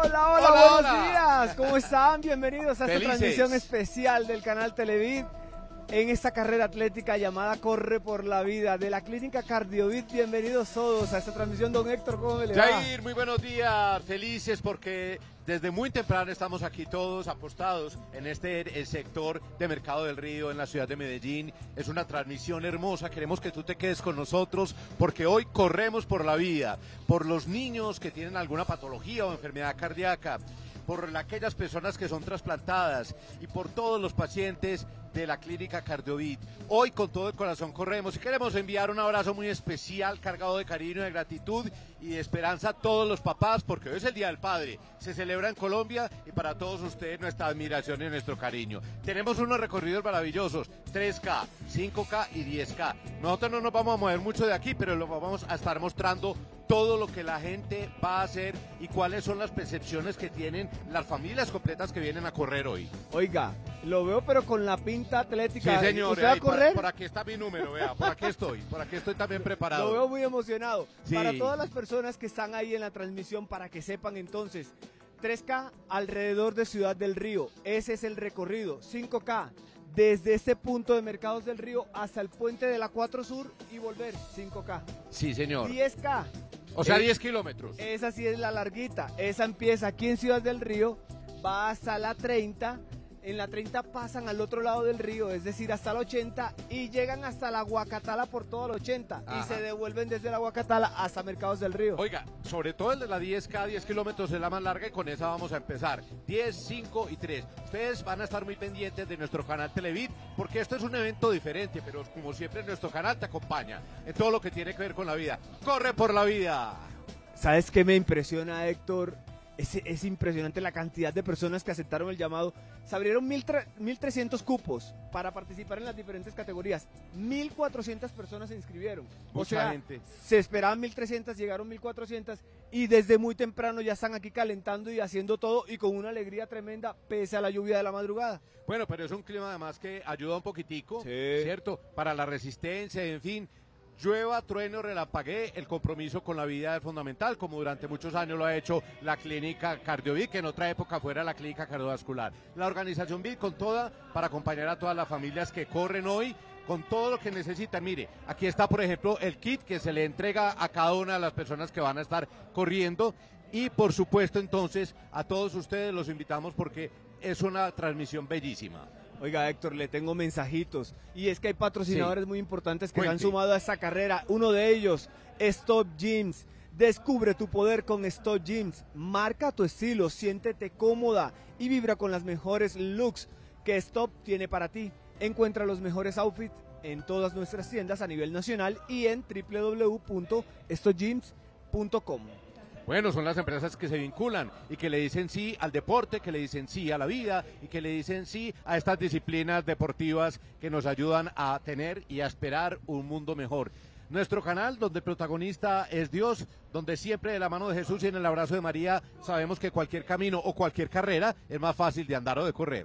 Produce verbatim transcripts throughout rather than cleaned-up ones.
Hola, hola, hola, buenos hola. días. ¿Cómo están? Bienvenidos a esta Felices. transmisión especial del canal Televid en esta carrera atlética llamada Corre por la Vida de la Clínica Cardiovid. Bienvenidos todos a esta transmisión. Don Héctor, ¿cómo le va? Jair, muy buenos días. Felices porque desde muy temprano estamos aquí todos apostados en este el sector de Mercado del Río, en la ciudad de Medellín. Es una transmisión hermosa. Queremos que tú te quedes con nosotros porque hoy corremos por la vida, por los niños que tienen alguna patología o enfermedad cardíaca, por aquellas personas que son trasplantadas y por todos los pacientes de la Clínica Cardiovid. Hoy con todo el corazón corremos y queremos enviar un abrazo muy especial, cargado de cariño, de gratitud y de esperanza a todos los papás, porque hoy es el Día del Padre, se celebra en Colombia y para todos ustedes nuestra admiración y nuestro cariño. Tenemos unos recorridos maravillosos, tres K, cinco K y diez K. Nosotros no nos vamos a mover mucho de aquí, pero lo vamos a estar mostrando todo lo que la gente va a hacer y cuáles son las percepciones que tienen las familias completas que vienen a correr hoy. Oiga, lo veo pero con la pinta atlética. Sí, señor. ¿Usted va a correr? Por, por aquí está mi número, vea, por aquí estoy, por aquí estoy también preparado. Lo veo muy emocionado. Sí. Para todas las personas que están ahí en la transmisión, para que sepan entonces, tres K alrededor de Ciudad del Río, ese es el recorrido. cinco K desde este punto de Mercados del Río hasta el puente de la cuatro Sur y volver, cinco K. Sí, señor. diez K. O sea, es, diez kilómetros. Esa sí es la larguita. Esa empieza aquí en Ciudad del Río, va hasta la treinta. En la treinta pasan al otro lado del río, es decir, hasta la ochenta, y llegan hasta la Guacatala por todo el ochenta. Ajá. Y se devuelven desde la Guacatala hasta Mercados del Río. Oiga, sobre todo el de la diez K, diez kilómetros es la más larga y con esa vamos a empezar. diez, cinco y tres. Ustedes van a estar muy pendientes de nuestro canal Televid, porque esto es un evento diferente, pero como siempre nuestro canal te acompaña en todo lo que tiene que ver con la vida. ¡Corre por la vida! ¿Sabes qué me impresiona, Héctor? Es, es impresionante la cantidad de personas que aceptaron el llamado. Se abrieron mil trescientos cupos para participar en las diferentes categorías. mil cuatrocientas personas se inscribieron. Mucha o sea, gente. Se esperaban mil trescientas, llegaron mil cuatrocientas y desde muy temprano ya están aquí calentando y haciendo todo y con una alegría tremenda pese a la lluvia de la madrugada. Bueno, pero es un clima además que ayuda un poquitico, sí. ¿cierto? Para la resistencia, en fin. Llueva, trueno, relampaguee, el compromiso con la vida es fundamental, como durante muchos años lo ha hecho la Clínica Cardiovid, que en otra época fuera la Clínica Cardiovascular. La organización V I D con toda para acompañar a todas las familias que corren hoy, con todo lo que necesitan. Mire, aquí está, por ejemplo, el kit que se le entrega a cada una de las personas que van a estar corriendo. Y, por supuesto, entonces, a todos ustedes los invitamos porque es una transmisión bellísima. Oiga, Héctor, le tengo mensajitos. Y es que hay patrocinadores sí. muy importantes que Cuente. se han sumado a esta carrera. Uno de ellos, Stop Gyms. Descubre tu poder con Stop Gyms. Marca tu estilo, siéntete cómoda y vibra con las mejores looks que Stop tiene para ti. Encuentra los mejores outfits en todas nuestras tiendas a nivel nacional y en w w w punto stop gyms punto com. Bueno, son las empresas que se vinculan y que le dicen sí al deporte, que le dicen sí a la vida y que le dicen sí a estas disciplinas deportivas que nos ayudan a tener y a esperar un mundo mejor. Nuestro canal, donde el protagonista es Dios, donde siempre de la mano de Jesús y en el abrazo de María sabemos que cualquier camino o cualquier carrera es más fácil de andar o de correr.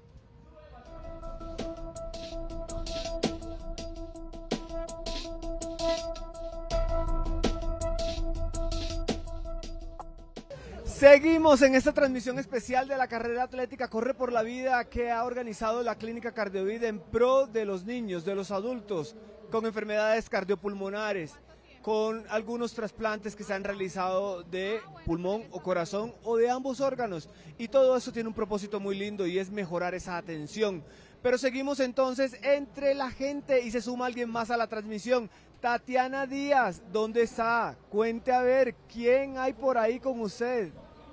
Seguimos en esta transmisión especial de la carrera atlética Corre por la Vida que ha organizado la Clínica Cardiovid en pro de los niños, de los adultos con enfermedades cardiopulmonares, con algunos trasplantes que se han realizado de pulmón o corazón o de ambos órganos. Y todo eso tiene un propósito muy lindo y es mejorar esa atención. Pero seguimos entonces entre la gente y se suma alguien más a la transmisión. Tatiana Díaz, ¿dónde está? Cuente a ver, ¿quién hay por ahí con usted?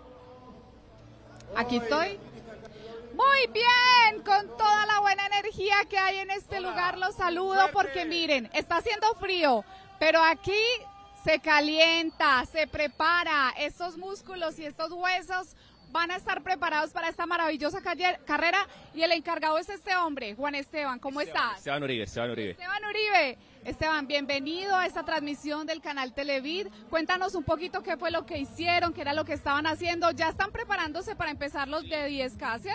Aquí estoy. Muy bien, con toda la buena energía que hay en este Hola. lugar, los saludo porque miren, está haciendo frío, pero aquí se calienta, se prepara, estos músculos y estos huesos van a estar preparados para esta maravillosa carrera y el encargado es este hombre, Juan Esteban, ¿cómo Esteban, estás? Esteban Uribe, Esteban Uribe. Esteban Uribe, Esteban, bienvenido a esta transmisión del canal Televid. Cuéntanos un poquito qué fue lo que hicieron, qué era lo que estaban haciendo. Ya están preparándose para empezar los de diez K, ¿cierto?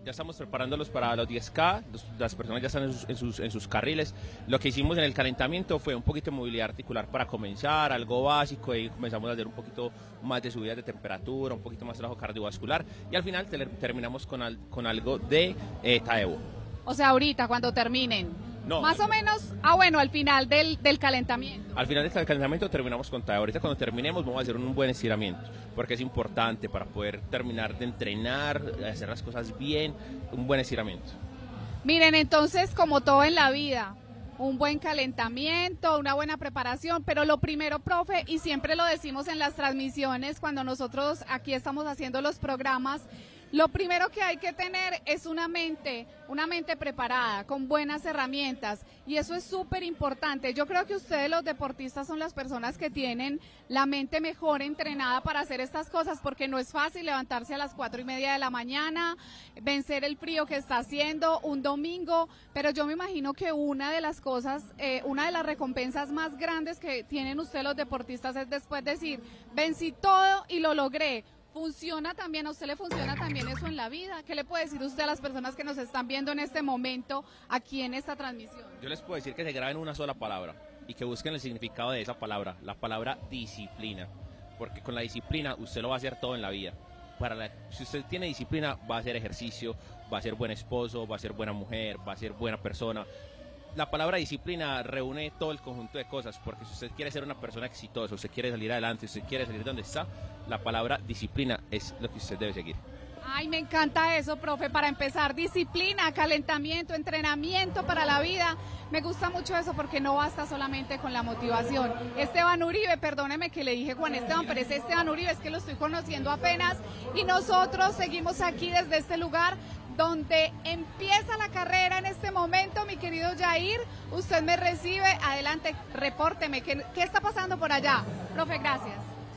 ya estamos preparándolos para los diez K, los, las personas ya están en sus, en, sus, en sus carriles. Lo que hicimos en el calentamiento fue un poquito de movilidad articular para comenzar, algo básico, y comenzamos a hacer un poquito más de subidas de temperatura, un poquito más de trabajo cardiovascular, y al final te, terminamos con, al, con algo de eh, Taewo. O sea, ahorita, cuando terminen. No. Más o menos, ah bueno, al final del, del calentamiento. Al final del calentamiento terminamos con Taewo. Ahorita cuando terminemos vamos a hacer un buen estiramiento, porque es importante para poder terminar de entrenar, hacer las cosas bien, un buen estiramiento. Miren, entonces, como todo en la vida, un buen calentamiento, una buena preparación, pero lo primero, profe, y siempre lo decimos en las transmisiones, cuando nosotros aquí estamos haciendo los programas, lo primero que hay que tener es una mente, una mente preparada, con buenas herramientas, y eso es súper importante. Yo creo que ustedes, los deportistas, son las personas que tienen la mente mejor entrenada para hacer estas cosas, porque no es fácil levantarse a las cuatro y media de la mañana, vencer el frío que está haciendo un domingo, pero yo me imagino que una de las cosas, eh, una de las recompensas más grandes que tienen ustedes los deportistas es después decir, vencí todo y lo logré. ¿Funciona también, a usted le funciona también eso en la vida? ¿Qué le puede decir usted a las personas que nos están viendo en este momento aquí en esta transmisión? Yo les puedo decir que se graben una sola palabra y que busquen el significado de esa palabra, la palabra disciplina, porque con la disciplina usted lo va a hacer todo en la vida. Para la, si usted tiene disciplina, va a hacer ejercicio, va a ser buen esposo, va a ser buena mujer, va a ser buena persona. La palabra disciplina reúne todo el conjunto de cosas, porque si usted quiere ser una persona exitosa, usted quiere salir adelante, usted quiere salir de donde está, la palabra disciplina es lo que usted debe seguir. Ay, me encanta eso, profe, para empezar, disciplina, calentamiento, entrenamiento para la vida. Me gusta mucho eso porque no basta solamente con la motivación. Esteban Uribe, perdóneme que le dije Juan Esteban, pero es Esteban Uribe, es que lo estoy conociendo apenas, y nosotros seguimos aquí desde este lugar donde empieza la carrera en este momento. Mi querido Jair, usted me recibe, adelante, repórteme, ¿qué, qué está pasando por allá? Profe, gracias.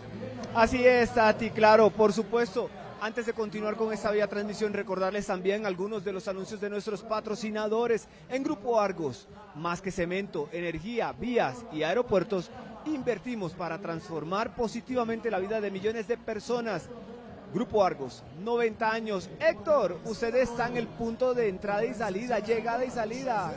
Así es, Tati, claro, por supuesto. Antes de continuar con esta vía transmisión, recordarles también algunos de los anuncios de nuestros patrocinadores. En Grupo Argos, más que cemento, energía, vías y aeropuertos, invertimos para transformar positivamente la vida de millones de personas. Grupo Argos, noventa años. Héctor, usted está en el punto de entrada y salida, llegada y salida.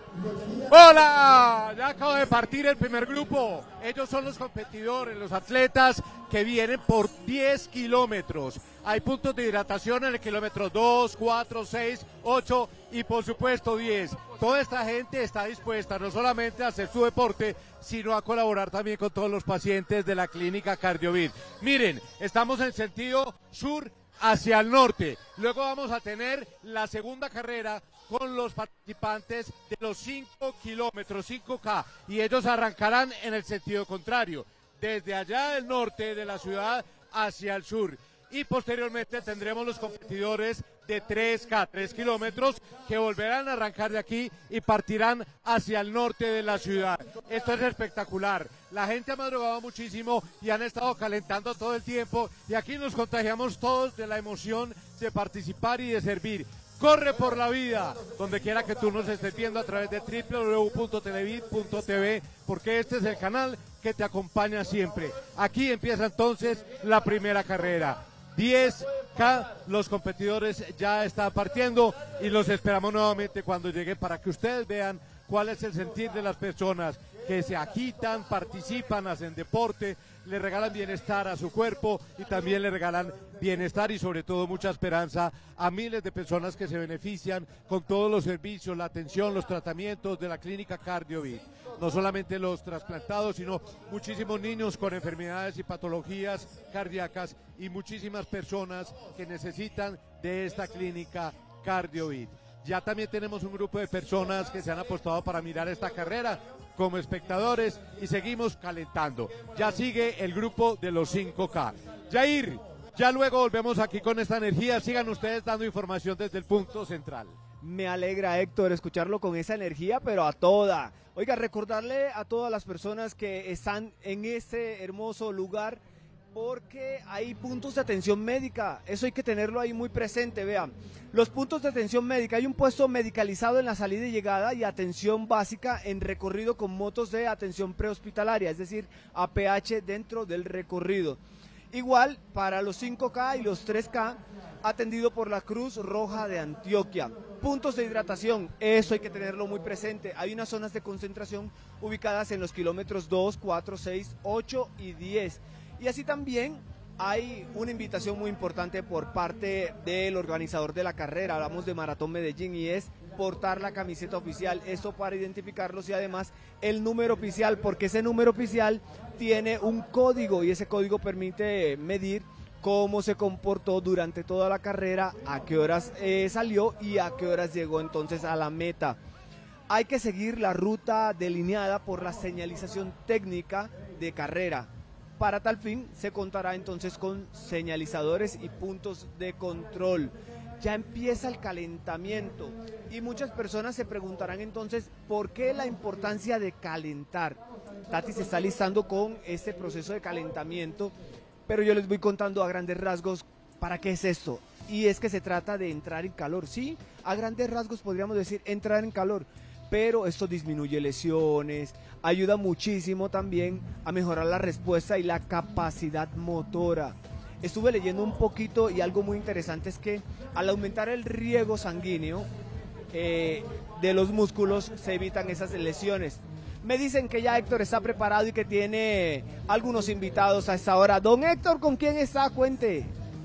¡Hola! Ya acabo de partir el primer grupo. Ellos son los competidores, los atletas que vienen por diez kilómetros. Hay puntos de hidratación en el kilómetro dos, cuatro, seis, ocho y por supuesto diez. Toda esta gente está dispuesta no solamente a hacer su deporte, sino a colaborar también con todos los pacientes de la clínica Cardiovid. Miren, estamos en sentido sur hacia el norte. Luego vamos a tener la segunda carrera con los participantes de los cinco kilómetros, cinco K, y ellos arrancarán en el sentido contrario, desde allá del norte de la ciudad hacia el sur. Y posteriormente tendremos los competidores de tres K, tres kilómetros, que volverán a arrancar de aquí y partirán hacia el norte de la ciudad. Esto es espectacular. La gente ha madrugado muchísimo y han estado calentando todo el tiempo, y aquí nos contagiamos todos de la emoción de participar y de servir. Corre por la vida, donde quiera que tú nos estés viendo a través de doble u doble u doble u punto televid punto t v, porque este es el canal que te acompaña siempre. Aquí empieza entonces la primera carrera. diez K, los competidores ya están partiendo y los esperamos nuevamente cuando lleguen para que ustedes vean cuál es el sentir de las personas que se agitan, participan, hacen deporte, le regalan bienestar a su cuerpo y también le regalan bienestar y sobre todo mucha esperanza a miles de personas que se benefician con todos los servicios, la atención, los tratamientos de la clínica Cardiovid. No solamente los trasplantados, sino muchísimos niños con enfermedades y patologías cardíacas y muchísimas personas que necesitan de esta clínica Cardiovid. Ya también tenemos un grupo de personas que se han apostado para mirar esta carrera como espectadores y seguimos calentando. Ya sigue el grupo de los cinco K. Jair, ya luego volvemos aquí con esta energía. Sigan ustedes dando información desde el punto central. Me alegra, Héctor, escucharlo con esa energía, pero a toda. Oiga, recordarle a todas las personas que están en este hermoso lugar, porque hay puntos de atención médica, eso hay que tenerlo ahí muy presente. Vean, los puntos de atención médica, hay un puesto medicalizado en la salida y llegada y atención básica en recorrido con motos de atención prehospitalaria, es decir, A P H dentro del recorrido. Igual para los cinco K y los tres K, atendido por la Cruz Roja de Antioquia. Puntos de hidratación, eso hay que tenerlo muy presente. Hay unas zonas de concentración ubicadas en los kilómetros dos, cuatro, seis, ocho y diez. Y así también hay una invitación muy importante por parte del organizador de la carrera, hablamos de Maratón Medellín, y es portar la camiseta oficial, esto para identificarlos, y además el número oficial, porque ese número oficial tiene un código y ese código permite medir cómo se comportó durante toda la carrera, a qué horas eh, salió y a qué horas llegó entonces a la meta. Hay que seguir la ruta delineada por la señalización técnica de carrera. Para tal fin se contará entonces con señalizadores y puntos de control. Ya empieza el calentamiento y muchas personas se preguntarán entonces por qué la importancia de calentar. Tati se está listando con este proceso de calentamiento, pero yo les voy contando a grandes rasgos para qué es esto. Y es que se trata de entrar en calor, sí, a grandes rasgos podríamos decir entrar en calor, pero esto disminuye lesiones, ayuda muchísimo también a mejorar la respuesta y la capacidad motora. Estuve leyendo un poquito y algo muy interesante es que al aumentar el riego sanguíneo eh, de los músculos se evitan esas lesiones. Me dicen que ya Héctor está preparado y que tiene algunos invitados a esta hora. Don Héctor, ¿con quién está? Cuente.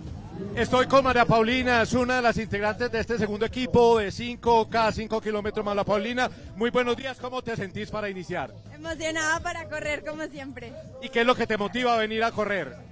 Estoy con María Paulina, es una de las integrantes de este segundo equipo de cinco K, cinco kilómetros. María Paulina, muy buenos días, ¿cómo te sentís para iniciar? Emocionada para correr como siempre. ¿Y qué es lo que te motiva a venir a correr?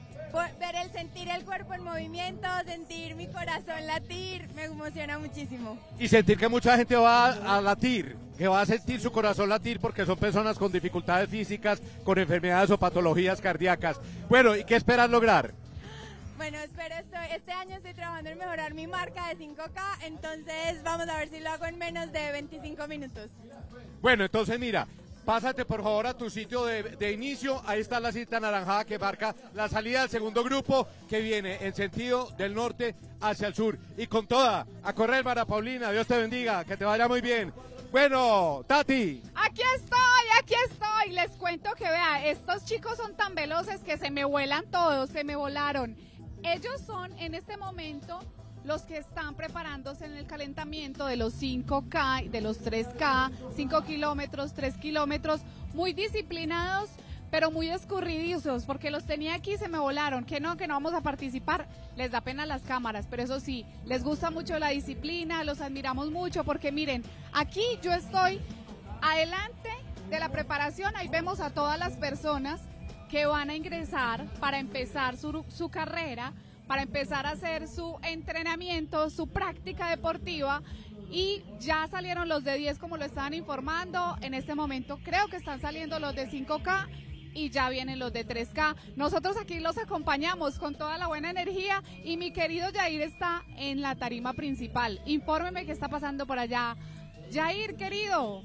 Ver el sentir el cuerpo en movimiento, sentir mi corazón latir, me emociona muchísimo. Y sentir que mucha gente va a latir, que va a sentir su corazón latir porque son personas con dificultades físicas, con enfermedades o patologías cardíacas. Bueno, ¿y qué esperas lograr? Bueno, espero, estoy, este año estoy trabajando en mejorar mi marca de cinco K, entonces vamos a ver si lo hago en menos de veinticinco minutos. Bueno, entonces mira, pásate por favor a tu sitio de, de inicio, ahí está la cinta anaranjada que marca la salida del segundo grupo que viene en sentido del norte hacia el sur. Y con toda, a correr María Paulina, Dios te bendiga, que te vaya muy bien. Bueno, Tati. Aquí estoy, aquí estoy. Les cuento que vea, estos chicos son tan veloces que se me vuelan todos, se me volaron. Ellos son en este momento los que están preparándose en el calentamiento de los cinco K, de los tres K, cinco kilómetros, tres kilómetros, muy disciplinados, pero muy escurridizos, porque los tenía aquí y se me volaron, que no, que no vamos a participar, les da pena las cámaras, pero eso sí, les gusta mucho la disciplina, los admiramos mucho, porque miren, aquí yo estoy adelante de la preparación, ahí vemos a todas las personas que van a ingresar para empezar su, su carrera, para empezar a hacer su entrenamiento, su práctica deportiva, y ya salieron los de diez como lo estaban informando. En este momento creo que están saliendo los de cinco K y ya vienen los de tres K. Nosotros aquí los acompañamos con toda la buena energía y mi querido Yair está en la tarima principal. Infórmeme qué está pasando por allá. Yair, querido.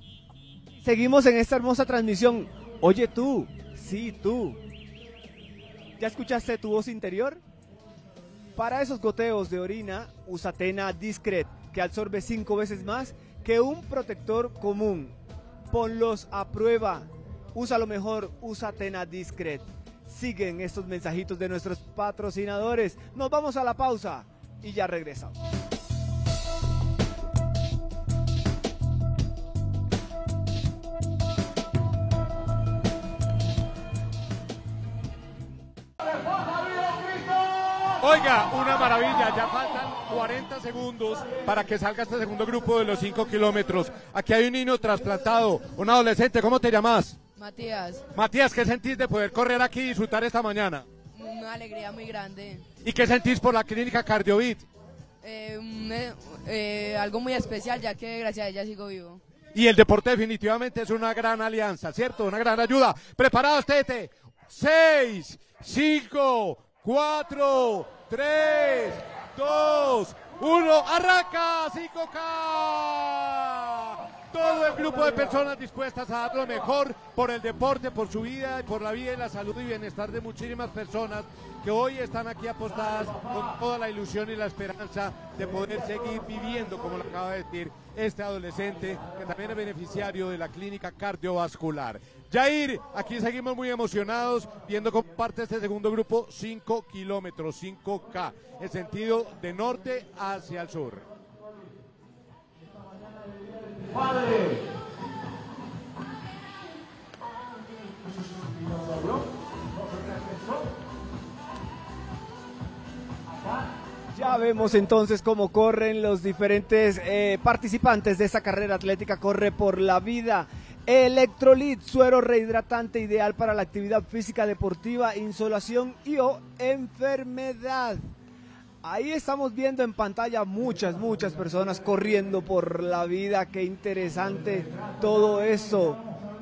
Seguimos en esta hermosa transmisión. Oye tú, sí tú, ¿ya escuchaste tu voz interior? Para esos goteos de orina, usa Tena Discret, que absorbe cinco veces más que un protector común. Ponlos a prueba. Úsalo mejor, usa Tena Discret. Siguen estos mensajitos de nuestros patrocinadores. Nos vamos a la pausa y ya regresamos. Oiga, una maravilla, ya faltan cuarenta segundos para que salga este segundo grupo de los cinco kilómetros. Aquí hay un niño trasplantado, un adolescente, ¿cómo te llamas? Matías. Matías, ¿qué sentís de poder correr aquí y disfrutar esta mañana? Una alegría muy grande. ¿Y qué sentís por la clínica Cardiovit? Eh, un, eh, eh, algo muy especial, ya que gracias a ella sigo vivo. Y el deporte definitivamente es una gran alianza, ¿cierto? Una gran ayuda. ¿Preparados, Tete? Seis, cinco, cuatro, tres, dos, uno, arranca, cinco K. todo el grupo de personas dispuestas a dar lo mejor por el deporte, por su vida, por la vida y la salud y bienestar de muchísimas personas que hoy están aquí apostadas con toda la ilusión y la esperanza de poder seguir viviendo, como lo acaba de decir este adolescente, que también es beneficiario de la clínica cardiovascular. Jair, aquí seguimos muy emocionados viendo cómo parte este segundo grupo, cinco kilómetros, cinco K, el sentido de norte hacia el sur. Padre. Ya vemos entonces cómo corren los diferentes eh, participantes de esta carrera atlética. Corre por la vida. Electrolit, suero rehidratante ideal para la actividad física deportiva, insolación y o enfermedad. Ahí estamos viendo en pantalla muchas, muchas personas corriendo por la vida. Qué interesante todo eso.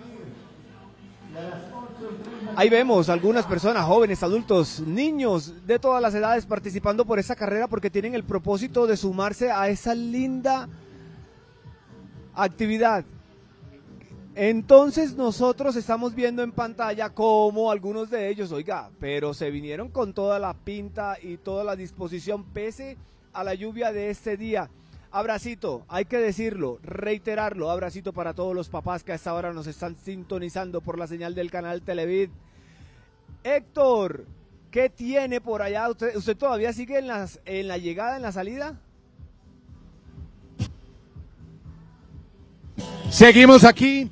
Ahí vemos algunas personas, jóvenes, adultos, niños de todas las edades participando por esa carrera porque tienen el propósito de sumarse a esa linda actividad. Entonces nosotros estamos viendo en pantalla cómo algunos de ellos, oiga, pero se vinieron con toda la pinta y toda la disposición pese a la lluvia de este día. Abracito, hay que decirlo, reiterarlo, abracito para todos los papás que a esta hora nos están sintonizando por la señal del canal Televid. Héctor, ¿qué tiene por allá? ¿Usted, usted todavía sigue en, las, en la llegada, en la salida? Seguimos aquí,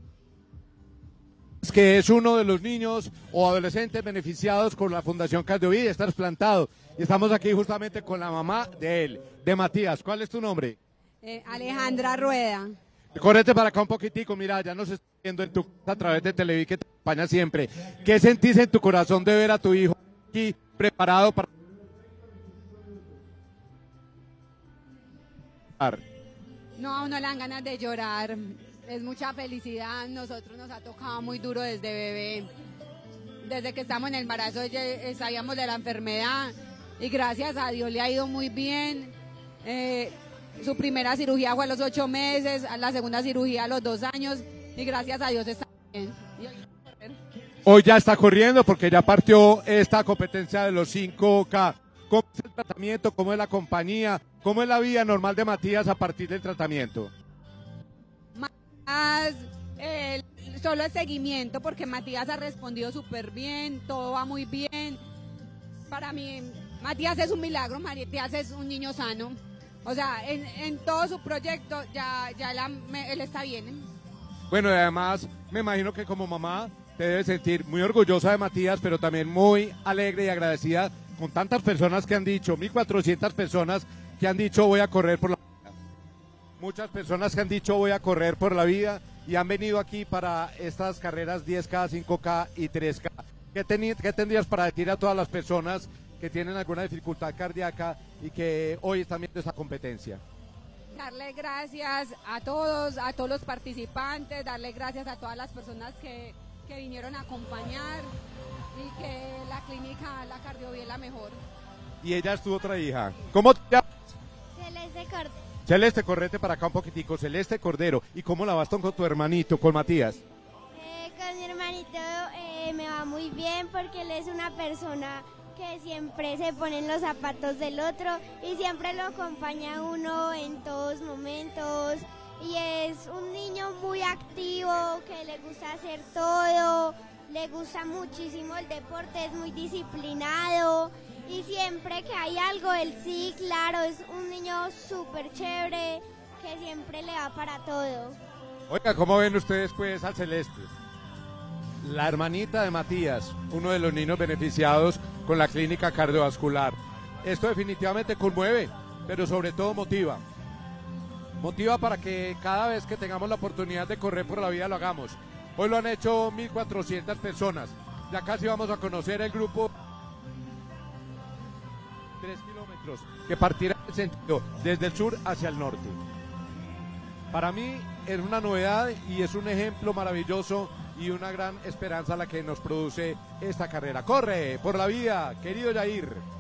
que es uno de los niños o adolescentes beneficiados con la Fundación Cardiovida, está trasplantado. Y estamos aquí justamente con la mamá de él, de Matías. ¿Cuál es tu nombre? Eh, Alejandra Rueda. Córrete para acá un poquitico, mira, ya nos está viendo en tu casa a través de Televid que te acompaña siempre. ¿Qué sentís en tu corazón de ver a tu hijo aquí preparado para... No, a uno le dan ganas de llorar, es mucha felicidad. Nosotros nos ha tocado muy duro desde bebé, desde que estamos en el embarazo ya sabíamos de la enfermedad y gracias a Dios le ha ido muy bien. Eh, su primera cirugía fue a los ocho meses, a la segunda cirugía a los dos años y gracias a Dios está bien. Hoy ya está corriendo porque ya partió esta competencia de los cinco K. ¿Cómo es el tratamiento? ¿Cómo es la compañía? ¿Cómo es la vida normal de Matías a partir del tratamiento? Matías, eh, solo el seguimiento porque Matías ha respondido súper bien, todo va muy bien. Para mí, Matías es un milagro, Matías es un niño sano. O sea, en, en todo su proyecto ya, ya la, me, él está bien. Bueno, y además me imagino que como mamá te debes sentir muy orgullosa de Matías, pero también muy alegre y agradecida con tantas personas que han dicho, mil cuatrocientas personas que han dicho voy a correr por la vida. Muchas personas que han dicho voy a correr por la vida y han venido aquí para estas carreras diez K, cinco K y tres K. ¿Qué, tení, ¿Qué tendrías para decir a todas las personas que tienen alguna dificultad cardíaca y que hoy están viendo esta competencia? Darle gracias a todos, a todos los participantes, darle gracias a todas las personas que, que vinieron a acompañar y que la clínica, la Cardiovida es la mejor. Y ella es tu otra hija. ¿Cómo te llamas? Celeste Cordero. Celeste, correte para acá un poquitico. Celeste Cordero. ¿Y cómo la vas con tu hermanito, con Matías? Eh, con mi hermanito eh, me va muy bien porque él es una persona que siempre se pone en los zapatos del otro y siempre lo acompaña a uno en todos momentos. Y es un niño muy activo, que le gusta hacer todo, le gusta muchísimo el deporte, es muy disciplinado. Y siempre que hay algo, él sí, claro, es un niño súper chévere, que siempre le va para todo. Oiga, ¿cómo ven ustedes pues al Celeste? La hermanita de Matías, uno de los niños beneficiados con la clínica cardiovascular. Esto definitivamente conmueve, pero sobre todo motiva. Motiva para que cada vez que tengamos la oportunidad de correr por la vida lo hagamos. Hoy lo han hecho mil cuatrocientas personas. Ya casi vamos a conocer el grupo tres kilómetros que partirá en sentido desde el sur hacia el norte. Para mí es una novedad y es un ejemplo maravilloso y una gran esperanza la que nos produce esta carrera. Corre por la vida, querido Jair.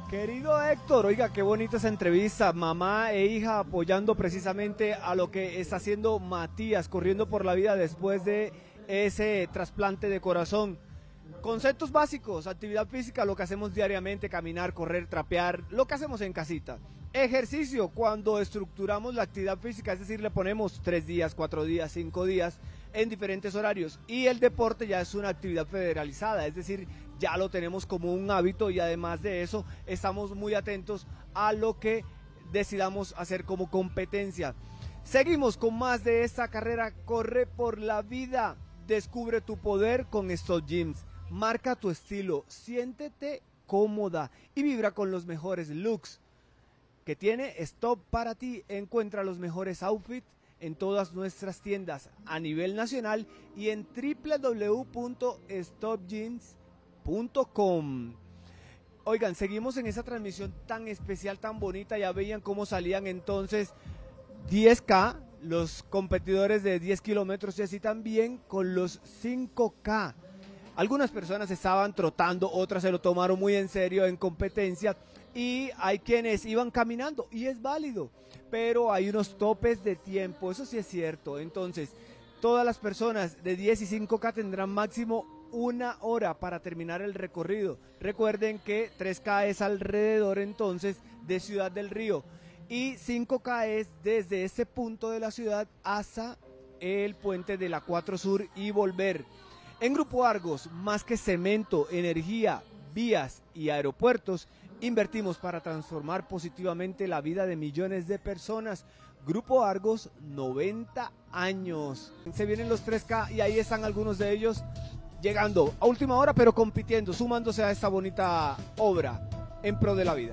Querido Héctor, oiga, qué bonita esa entrevista, mamá e hija apoyando precisamente a lo que está haciendo Matías, corriendo por la vida después de ese trasplante de corazón. Conceptos básicos, actividad física, lo que hacemos diariamente, caminar, correr, trapear, lo que hacemos en casita. Ejercicio, cuando estructuramos la actividad física, es decir, le ponemos tres días, cuatro días, cinco días en diferentes horarios. Y el deporte ya es una actividad federalizada, es decir, ya lo tenemos como un hábito y además de eso estamos muy atentos a lo que decidamos hacer como competencia. Seguimos con más de esta carrera, corre por la vida, descubre tu poder con Stop Gyms, marca tu estilo, siéntete cómoda y vibra con los mejores looks que tiene Stop para ti. Encuentra los mejores outfits en todas nuestras tiendas a nivel nacional y en w w w punto stop gyms punto com. Oigan, seguimos en esa transmisión tan especial, tan bonita. Ya veían cómo salían entonces diez K, los competidores de diez kilómetros y así también con los cinco K. Algunas personas estaban trotando, otras se lo tomaron muy en serio en competencia y hay quienes iban caminando y es válido, pero hay unos topes de tiempo, eso sí es cierto. Entonces, todas las personas de diez y cinco K tendrán máximo una hora para terminar el recorrido. Recuerden que tres K es alrededor entonces de Ciudad del Río y cinco K es desde este punto de la ciudad hasta el puente de la cuatro Sur y volver. En Grupo Argos, más que cemento, energía, vías y aeropuertos, invertimos para transformar positivamente la vida de millones de personas. Grupo Argos, noventa años. Se vienen los tres K y ahí están algunos de ellos llegando a última hora, pero compitiendo, sumándose a esta bonita obra en pro de la vida.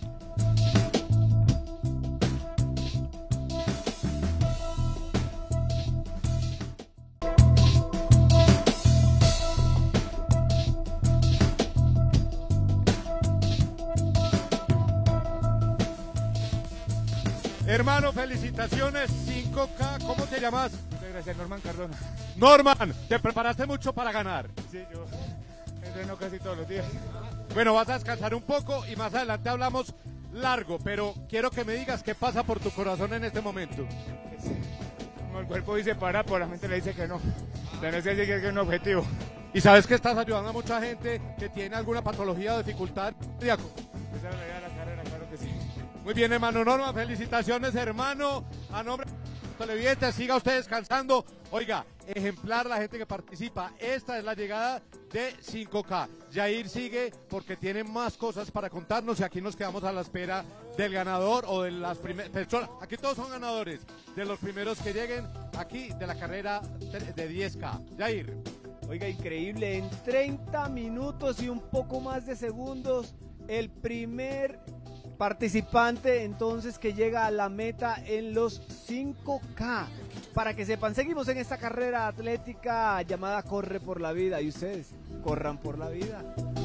Hermano, felicitaciones, cinco K, ¿cómo te llamas? Muchas gracias, Norman Cardona. Norman, ¿te preparaste mucho para ganar? Sí, yo entreno casi todos los días. Bueno, vas a descansar un poco y más adelante hablamos largo, pero quiero que me digas qué pasa por tu corazón en este momento. Como el cuerpo dice para, pero la mente le dice que no. Tenés que seguir que es un objetivo. ¿Y sabes que estás ayudando a mucha gente que tiene alguna patología o dificultad cardíaco? Esa es la idea de la carrera, claro que sí. Muy bien, hermano Norma, felicitaciones, hermano. A nombre de los televidentes, siga usted descansando. Oiga, ejemplar la gente que participa. Esta es la llegada de cinco K. Yair sigue porque tiene más cosas para contarnos y aquí nos quedamos a la espera del ganador o de las primeras personas. Aquí todos son ganadores, de los primeros que lleguen aquí de la carrera de diez K. Yair. Oiga, increíble, en treinta minutos y un poco más de segundos, el primer participante entonces que llega a la meta en los cinco K. Para que sepan, seguimos en esta carrera atlética llamada Corre por la Vida y ustedes corran por la vida.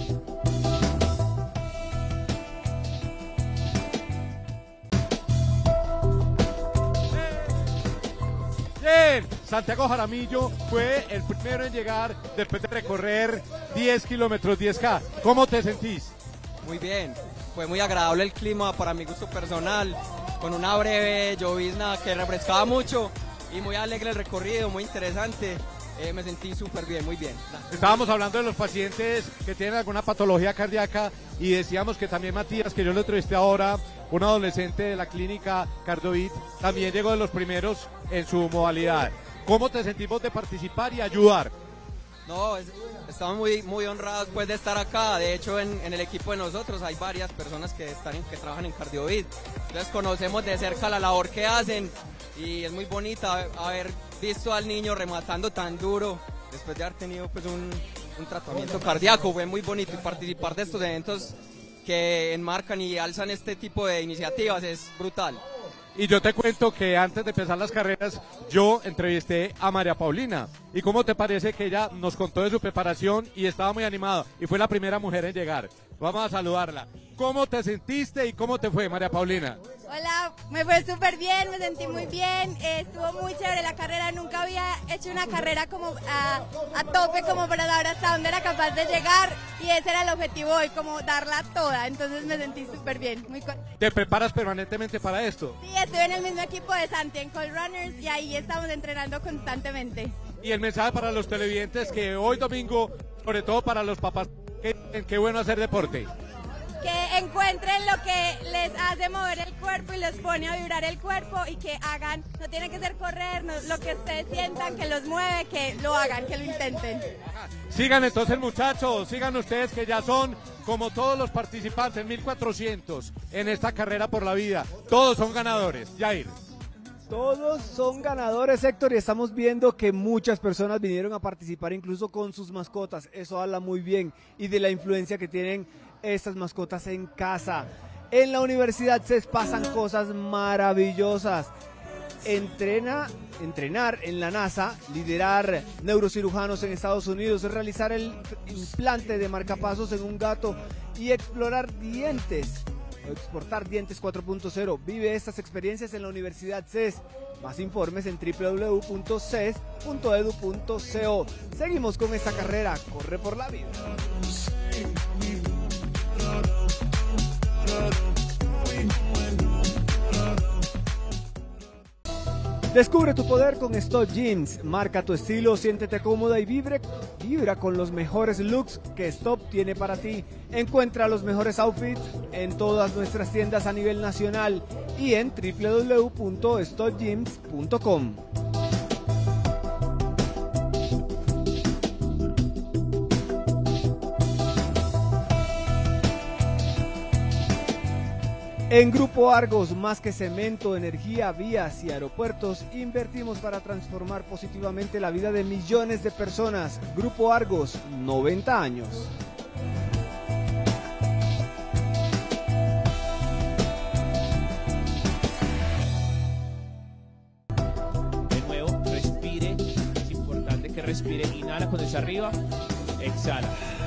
Bien, Santiago Jaramillo fue el primero en llegar después de recorrer diez kilómetros, diez K. ¿Cómo te sentís? Muy bien. Fue muy agradable el clima para mi gusto personal, con una breve llovizna que refrescaba mucho y muy alegre el recorrido, muy interesante. Eh, me sentí súper bien, muy bien. Estábamos hablando de los pacientes que tienen alguna patología cardíaca y decíamos que también Matías, que yo lo entrevisté ahora, un adolescente de la clínica Cardiovid, también llegó de los primeros en su modalidad. ¿Cómo te sentimos de participar y ayudar? No, es, estamos muy, muy honrados pues, de estar acá. De hecho, en, en el equipo de nosotros hay varias personas que, están en, que trabajan en Cardiovid. Entonces conocemos de cerca la labor que hacen y es muy bonita haber visto al niño rematando tan duro después de haber tenido pues, un, un tratamiento cardíaco. Fue muy bonito y participar de estos eventos que enmarcan y alzan este tipo de iniciativas es brutal. Y yo te cuento que antes de empezar las carreras, yo entrevisté a María Paulina. ¿Y cómo te parece que ella nos contó de su preparación y estaba muy animada y fue la primera mujer en llegar? Vamos a saludarla. ¿Cómo te sentiste y cómo te fue, María Paulina? Hola, me fue súper bien, me sentí muy bien, eh, estuvo muy chévere la carrera, nunca había hecho una carrera como a, a tope como para saber hasta dónde era capaz de llegar y ese era el objetivo hoy, como darla toda, entonces me sentí súper bien. Muy con... ¿Te preparas permanentemente para esto? Sí, estoy en el mismo equipo de Santi, en Cold Runners, y ahí estamos entrenando constantemente. Y el mensaje para los televidentes que hoy domingo, sobre todo para los papás, qué, qué bueno hacer deporte. Que encuentren lo que les hace mover el cuerpo y les pone a vibrar el cuerpo y que hagan, no tiene que ser correr, no, lo que ustedes sientan que los mueve, que lo hagan, que lo intenten. Sigan entonces muchachos, sigan ustedes que ya son como todos los participantes, mil cuatrocientos en esta carrera por la vida, todos son ganadores. Yair. Todos son ganadores, Héctor, y estamos viendo que muchas personas vinieron a participar incluso con sus mascotas. Eso habla muy bien y de la influencia que tienen estas mascotas en casa. En la Universidad C E S pasan cosas maravillosas. Entrena, entrenar en la NASA, liderar neurocirujanos en Estados Unidos, realizar el implante de marcapasos en un gato y explorar dientes. Exportar dientes cuatro punto cero. Vive estas experiencias en la Universidad C E S. Más informes en w w w punto c e s punto e d u punto co. Seguimos con esta carrera. Corre por la vida. Descubre tu poder con Stop Jeans. Marca tu estilo, siéntete cómoda y vibre, vibra con los mejores looks que Stop tiene para ti. Encuentra los mejores outfits en todas nuestras tiendas a nivel nacional y en w w w punto stop jeans punto com. En Grupo Argos, más que cemento, energía, vías y aeropuertos, invertimos para transformar positivamente la vida de millones de personas. Grupo Argos, noventa años. De nuevo, respire. Es importante que respire. Inhala cuando está arriba. Exhala.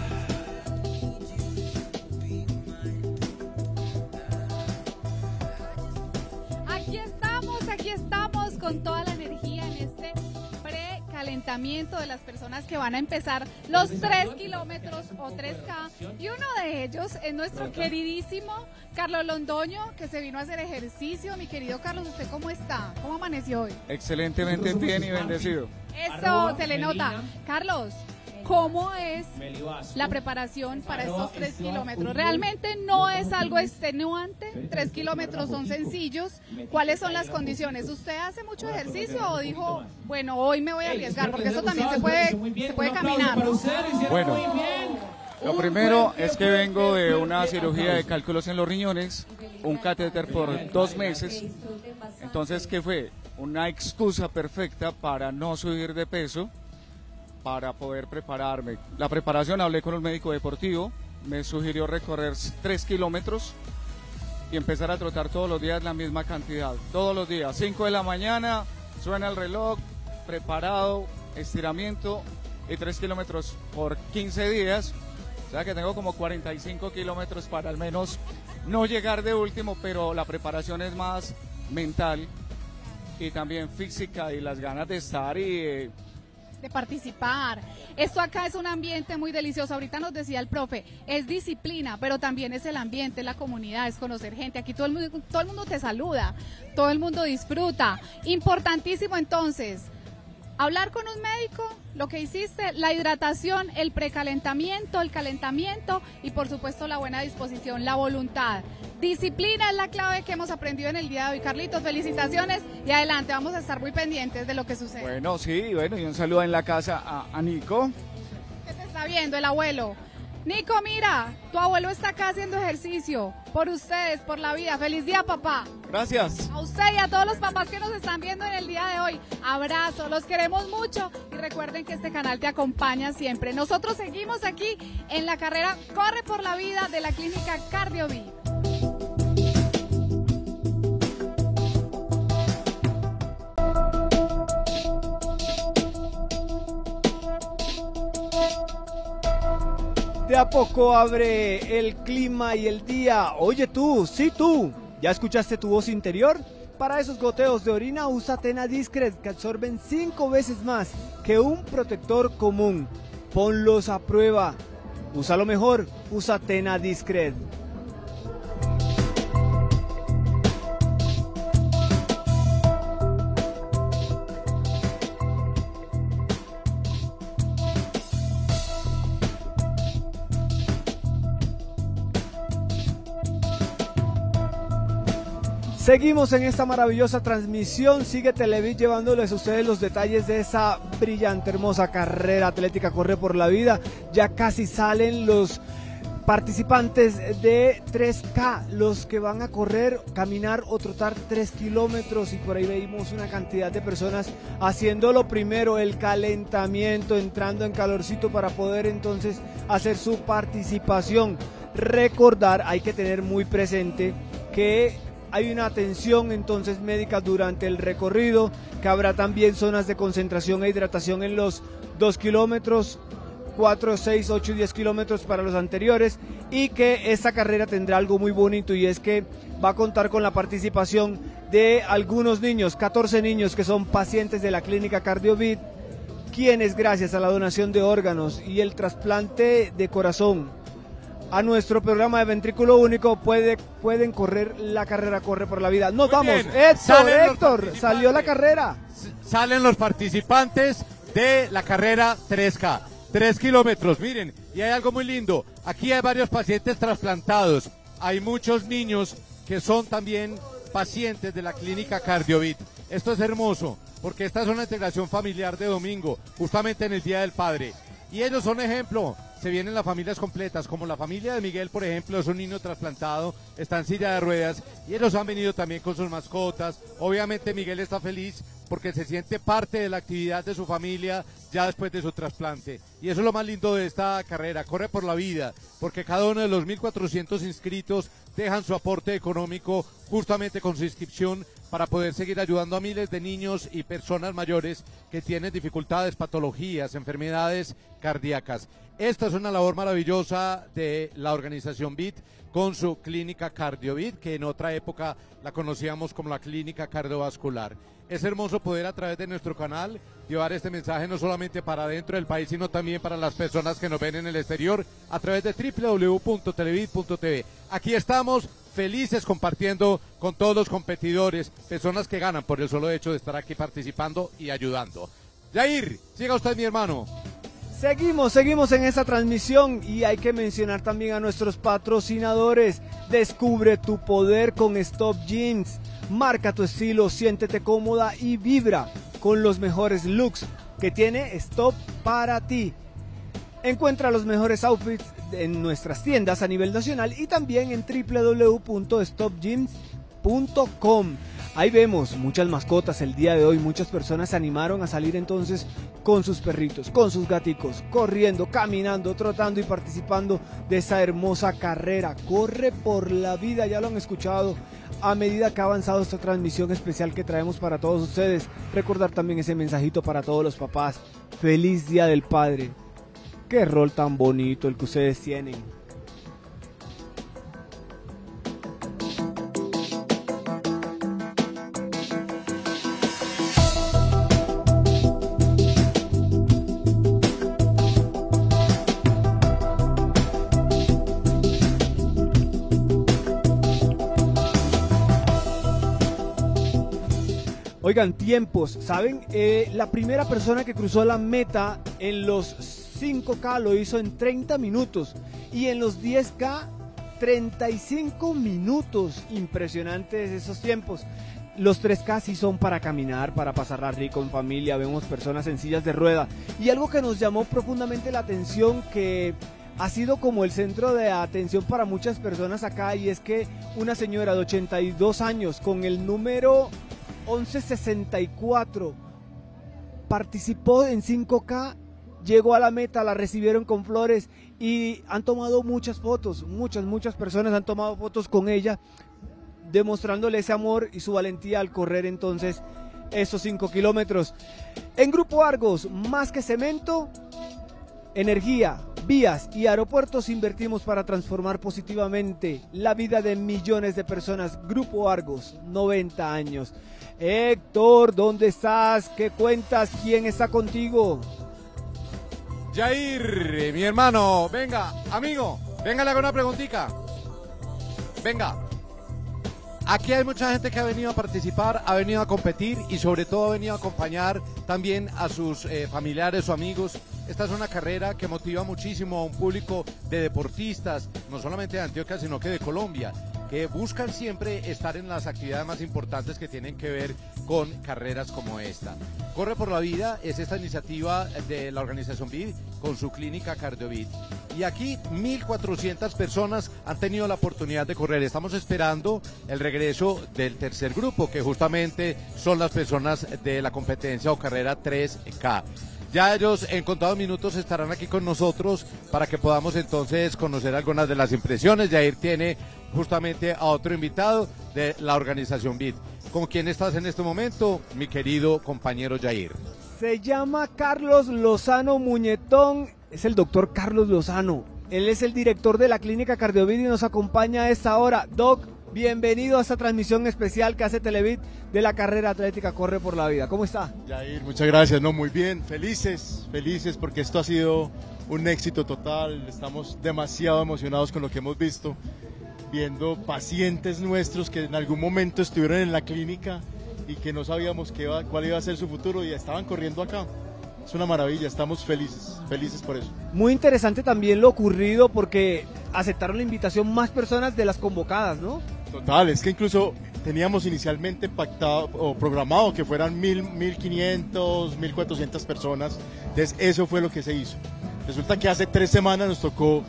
Con toda la energía en este precalentamiento de las personas que van a empezar los tres kilómetros o tres K, y uno de ellos es nuestro queridísimo Carlos Londoño, que se vino a hacer ejercicio. Mi querido Carlos, ¿usted cómo está? ¿Cómo amaneció hoy? Excelentemente bien y bendecido. Eso se le nota. Carlos, ¿cómo es la preparación para estos tres kilómetros? ¿Realmente no es algo extenuante? ¿Tres kilómetros son sencillos? ¿Cuáles son las condiciones? ¿Usted hace mucho ejercicio o dijo, bueno, hoy me voy a arriesgar? Porque eso también se puede, se puede caminar, ¿no? Bueno, lo primero es que vengo de una cirugía de cálculos en los riñones, un catéter por dos meses. Entonces, ¿qué fue? Una excusa perfecta para no subir de peso, para poder prepararme. La preparación, hablé con un médico deportivo, me sugirió recorrer tres kilómetros y empezar a trotar todos los días la misma cantidad. Todos los días, cinco de la mañana, suena el reloj, preparado, estiramiento y tres kilómetros por quince días. O sea que tengo como cuarenta y cinco kilómetros para al menos no llegar de último, pero la preparación es más mental y también física y las ganas de estar y... Eh, de participar. Esto acá es un ambiente muy delicioso. Ahorita nos decía el profe, es disciplina, pero también es el ambiente, la comunidad, es conocer gente. Aquí todo el mundo, todo el mundo te saluda, todo el mundo disfruta. Importantísimo entonces, hablar con un médico, lo que hiciste, la hidratación, el precalentamiento, el calentamiento y por supuesto la buena disposición, la voluntad. Disciplina es la clave que hemos aprendido en el día de hoy. Carlitos, felicitaciones y adelante, vamos a estar muy pendientes de lo que sucede. Bueno, sí, bueno, y un saludo en la casa a, a Nico. ¿Qué te está viendo el abuelo? Nico, mira, tu abuelo está acá haciendo ejercicio por ustedes, por la vida. Feliz día, papá. Gracias. A usted y a todos los papás que nos están viendo en el día de hoy. Abrazo, los queremos mucho y recuerden que este canal te acompaña siempre. Nosotros seguimos aquí en la carrera Corre por la Vida de la Clínica CardioVid. a poco abre el clima y el día. Oye tú, sí tú, ¿ya escuchaste tu voz interior? Para esos goteos de orina usa Tena Discret, que absorben cinco veces más que un protector común. Ponlos a prueba. Úsalo mejor, usa Tena Discret. Seguimos en esta maravillosa transmisión, sigue Televid llevándoles a ustedes los detalles de esa brillante, hermosa carrera atlética Corre por la Vida. Ya casi salen los participantes de tres K, los que van a correr, caminar o trotar tres kilómetros, y por ahí vemos una cantidad de personas haciendo lo primero, el calentamiento, entrando en calorcito para poder entonces hacer su participación. Recordar, hay que tener muy presente que hay una atención entonces médica durante el recorrido, que habrá también zonas de concentración e hidratación en los dos kilómetros, cuatro, seis, ocho y diez kilómetros para los anteriores, y que esta carrera tendrá algo muy bonito, y es que va a contar con la participación de algunos niños, catorce niños que son pacientes de la clínica CardioVit, quienes gracias a la donación de órganos y el trasplante de corazón a nuestro programa de ventrículo único puede, pueden correr la carrera Corre por la Vida. Nos Muy vamos, bien. Héctor, Salen los Héctor, salió la carrera. Salen los participantes de la carrera tres K, tres kilómetros, miren, y hay algo muy lindo, aquí hay varios pacientes trasplantados, hay muchos niños que son también pacientes de la clínica CardioVit. Esto es hermoso, porque esta es una integración familiar de domingo, justamente en el Día del Padre, y ellos son ejemplo. Se vienen las familias completas, como la familia de Miguel, por ejemplo, es un niño trasplantado, está en silla de ruedas, y ellos han venido también con sus mascotas. Obviamente Miguel está feliz porque se siente parte de la actividad de su familia ya después de su trasplante. Y eso es lo más lindo de esta carrera, Corre por la Vida, porque cada uno de los mil cuatrocientos inscritos dejan su aporte económico justamente con su inscripción para poder seguir ayudando a miles de niños y personas mayores que tienen dificultades, patologías, enfermedades cardíacas. Esta es una labor maravillosa de la organización V I T con su clínica CardioVit, que en otra época la conocíamos como la clínica cardiovascular. Es hermoso poder a través de nuestro canal llevar este mensaje no solamente para dentro del país, sino también para las personas que nos ven en el exterior a través de doble u doble u doble u punto televid punto t v. Aquí estamos felices compartiendo con todos los competidores, personas que ganan por el solo hecho de estar aquí participando y ayudando. Yair, siga usted, mi hermano. Seguimos, seguimos en esta transmisión, y hay que mencionar también a nuestros patrocinadores. Descubre tu poder con Stop Jeans. Marca tu estilo, siéntete cómoda y vibra con los mejores looks que tiene Stop para ti. Encuentra los mejores outfits en nuestras tiendas a nivel nacional y también en doble u doble u doble u punto stop jeans punto com. Ahí vemos muchas mascotas el día de hoy, muchas personas se animaron a salir entonces con sus perritos, con sus gaticos, corriendo, caminando, trotando y participando de esa hermosa carrera. Corre por la Vida, ya lo han escuchado a medida que ha avanzado esta transmisión especial que traemos para todos ustedes. Recordar también ese mensajito para todos los papás. Feliz Día del Padre. Qué rol tan bonito el que ustedes tienen. Oigan, tiempos, ¿saben? Eh, la primera persona que cruzó la meta en los cinco K lo hizo en treinta minutos y en los diez K treinta y cinco minutos. Impresionantes esos tiempos. Los tres K sí son para caminar, para pasarla rico en familia. Vemos personas en sillas de rueda. Y algo que nos llamó profundamente la atención, que ha sido como el centro de atención para muchas personas acá, y es que una señora de ochenta y dos años con el número once sesenta y cuatro participó en cinco K, llegó a la meta, la recibieron con flores y han tomado muchas fotos, muchas, muchas personas han tomado fotos con ella, demostrándole ese amor y su valentía al correr entonces esos cinco kilómetros. En Grupo Argos, más que cemento, energía, vías y aeropuertos invertimos para transformar positivamente la vida de millones de personas. Grupo Argos, noventa años. Héctor, ¿dónde estás? ¿Qué cuentas? ¿Quién está contigo? Jair, mi hermano, venga, amigo, venga, le hago una preguntita. Venga. Aquí hay mucha gente que ha venido a participar, ha venido a competir y sobre todo ha venido a acompañar también a sus eh, familiares o amigos. Esta es una carrera que motiva muchísimo a un público de deportistas, no solamente de Antioquia, sino que de Colombia, que buscan siempre estar en las actividades más importantes que tienen que ver con carreras como esta. Corre por la Vida es esta iniciativa de la organización B I D con su clínica CardioVid. Y aquí mil cuatrocientas personas han tenido la oportunidad de correr. Estamos esperando el regreso del tercer grupo, que justamente son las personas de la competencia o carrera tres K. Ya ellos en contados minutos estarán aquí con nosotros para que podamos entonces conocer algunas de las impresiones. Jair tiene justamente a otro invitado de la organización B I D. ¿Con quién estás en este momento, mi querido compañero Jair? Se llama Carlos Lozano Muñetón, es el doctor Carlos Lozano. Él es el director de la clínica CardioVid y nos acompaña a esta hora. Doc, bienvenido a esta transmisión especial que hace Televid de la carrera atlética Corre por la Vida. ¿Cómo está? Jair, muchas gracias, no, muy bien, felices, felices porque esto ha sido un éxito total, estamos demasiado emocionados con lo que hemos visto, viendo pacientes nuestros que en algún momento estuvieron en la clínica y que no sabíamos qué iba, cuál iba a ser su futuro y estaban corriendo acá. Es una maravilla, estamos felices, felices por eso. Muy interesante también lo ocurrido porque aceptaron la invitación más personas de las convocadas, ¿no? Total, es que incluso teníamos inicialmente pactado o programado que fueran mil, mil quinientos, mil cuatrocientas personas, entonces eso fue lo que se hizo. Resulta que hace tres semanas nos tocó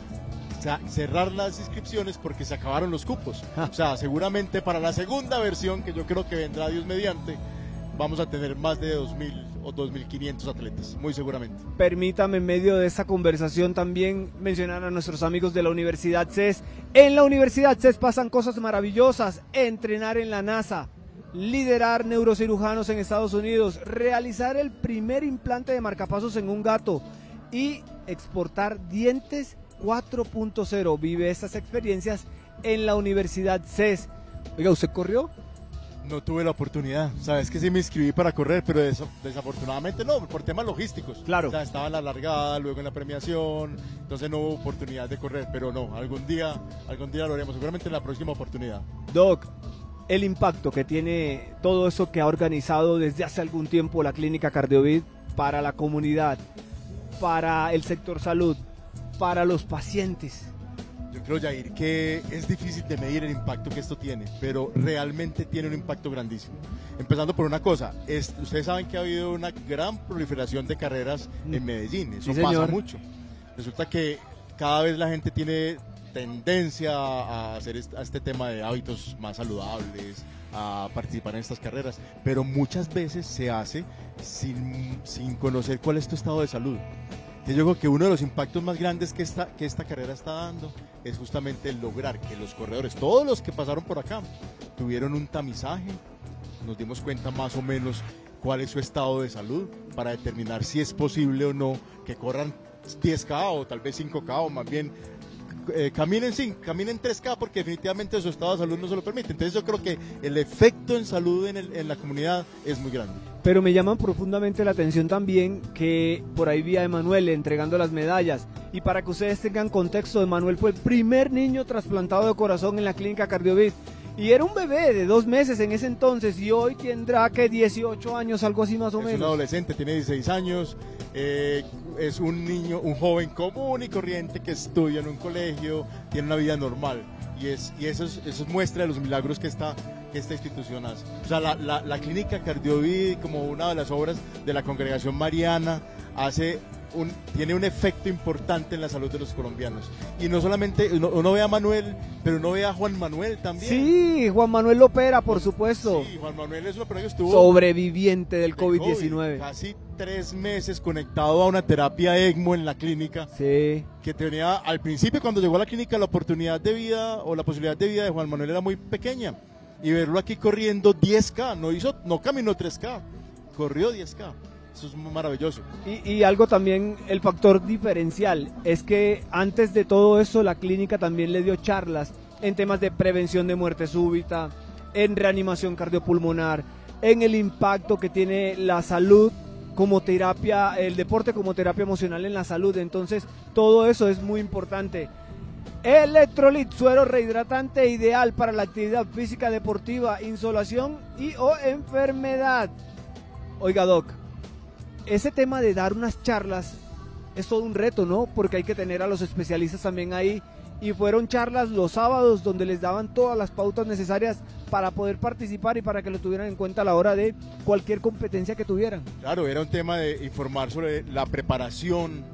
cerrar las inscripciones porque se acabaron los cupos. O sea, seguramente para la segunda versión, que yo creo que vendrá Dios mediante, vamos a tener más de dos mil o dos mil quinientos atletas, muy seguramente. Permítame en medio de esta conversación también mencionar a nuestros amigos de la Universidad C E S. En la Universidad C E S pasan cosas maravillosas, entrenar en la NASA, liderar neurocirujanos en Estados Unidos, realizar el primer implante de marcapasos en un gato y exportar dientes cuatro punto cero. Vive estas experiencias en la Universidad C E S. Oiga, ¿usted corrió? No tuve la oportunidad, sabes que sí me inscribí para correr, pero des desafortunadamente no, por temas logísticos. Claro. O sea, estaba en la largada, luego en la premiación, entonces no hubo oportunidad de correr, pero no, algún día, algún día lo haremos, seguramente en la próxima oportunidad. Doc, el impacto que tiene todo eso que ha organizado desde hace algún tiempo la clínica CardioVid para la comunidad, para el sector salud, para los pacientes. Yo creo, Jair, que es difícil de medir el impacto que esto tiene, pero realmente tiene un impacto grandísimo. Empezando por una cosa, es, ustedes saben que ha habido una gran proliferación de carreras en Medellín, eso Sí, pasa señor. mucho. Resulta que cada vez la gente tiene tendencia a hacer este, a este tema de hábitos más saludables, a participar en estas carreras, pero muchas veces se hace sin, sin conocer cuál es tu estado de salud. Yo creo que uno de los impactos más grandes que esta, que esta carrera está dando es justamente el lograr que los corredores, todos los que pasaron por acá, tuvieron un tamizaje, nos dimos cuenta más o menos cuál es su estado de salud para determinar si es posible o no que corran diez K o tal vez cinco K o más bien eh, caminen cinco, caminen tres K porque definitivamente su estado de salud no se lo permite. Entonces yo creo que el efecto en salud en, el, en la comunidad es muy grande. Pero me llaman profundamente la atención también que por ahí vi a Emanuel entregando las medallas. Y para que ustedes tengan contexto, Emanuel fue el primer niño trasplantado de corazón en la clínica CardioVid. Y era un bebé de dos meses en ese entonces y hoy tendrá que dieciocho años, algo así más o Es menos. un adolescente, tiene dieciséis años, eh, es un niño, un joven común y corriente que estudia en un colegio, tiene una vida normal. Y, es, y eso, es, eso es muestra de los milagros que esta, que esta institución hace. O sea, la, la, la clínica CardioVid, como una de las obras de la Congregación Mariana, hace un, tiene un efecto importante en la salud de los colombianos. Y no solamente, uno, uno ve a Manuel, pero uno ve a Juan Manuel también. Sí, Juan Manuel Lopera, por supuesto. Sí, Juan Manuel es una persona que estuvo... sobreviviente del COVID diecinueve. Casi tres meses conectado a una terapia ECMO en la clínica. Sí. Que tenía, al principio cuando llegó a la clínica, la oportunidad de vida o la posibilidad de vida de Juan Manuel era muy pequeña. Y verlo aquí corriendo diez K, no hizo, no caminó tres K, corrió diez K. Eso es maravilloso. Y, y algo también, el factor diferencial, es que antes de todo eso la clínica también le dio charlas en temas de prevención de muerte súbita, en reanimación cardiopulmonar, en el impacto que tiene la salud como terapia, el deporte como terapia emocional en la salud. Entonces todo eso es muy importante. Electrolit, suero rehidratante ideal para la actividad física deportiva, insolación y o enfermedad. Oiga, Doc, ese tema de dar unas charlas es todo un reto, ¿no? Porque hay que tener a los especialistas también ahí, y fueron charlas los sábados donde les daban todas las pautas necesarias para poder participar y para que lo tuvieran en cuenta a la hora de cualquier competencia que tuvieran. Claro, era un tema de informar sobre la preparación,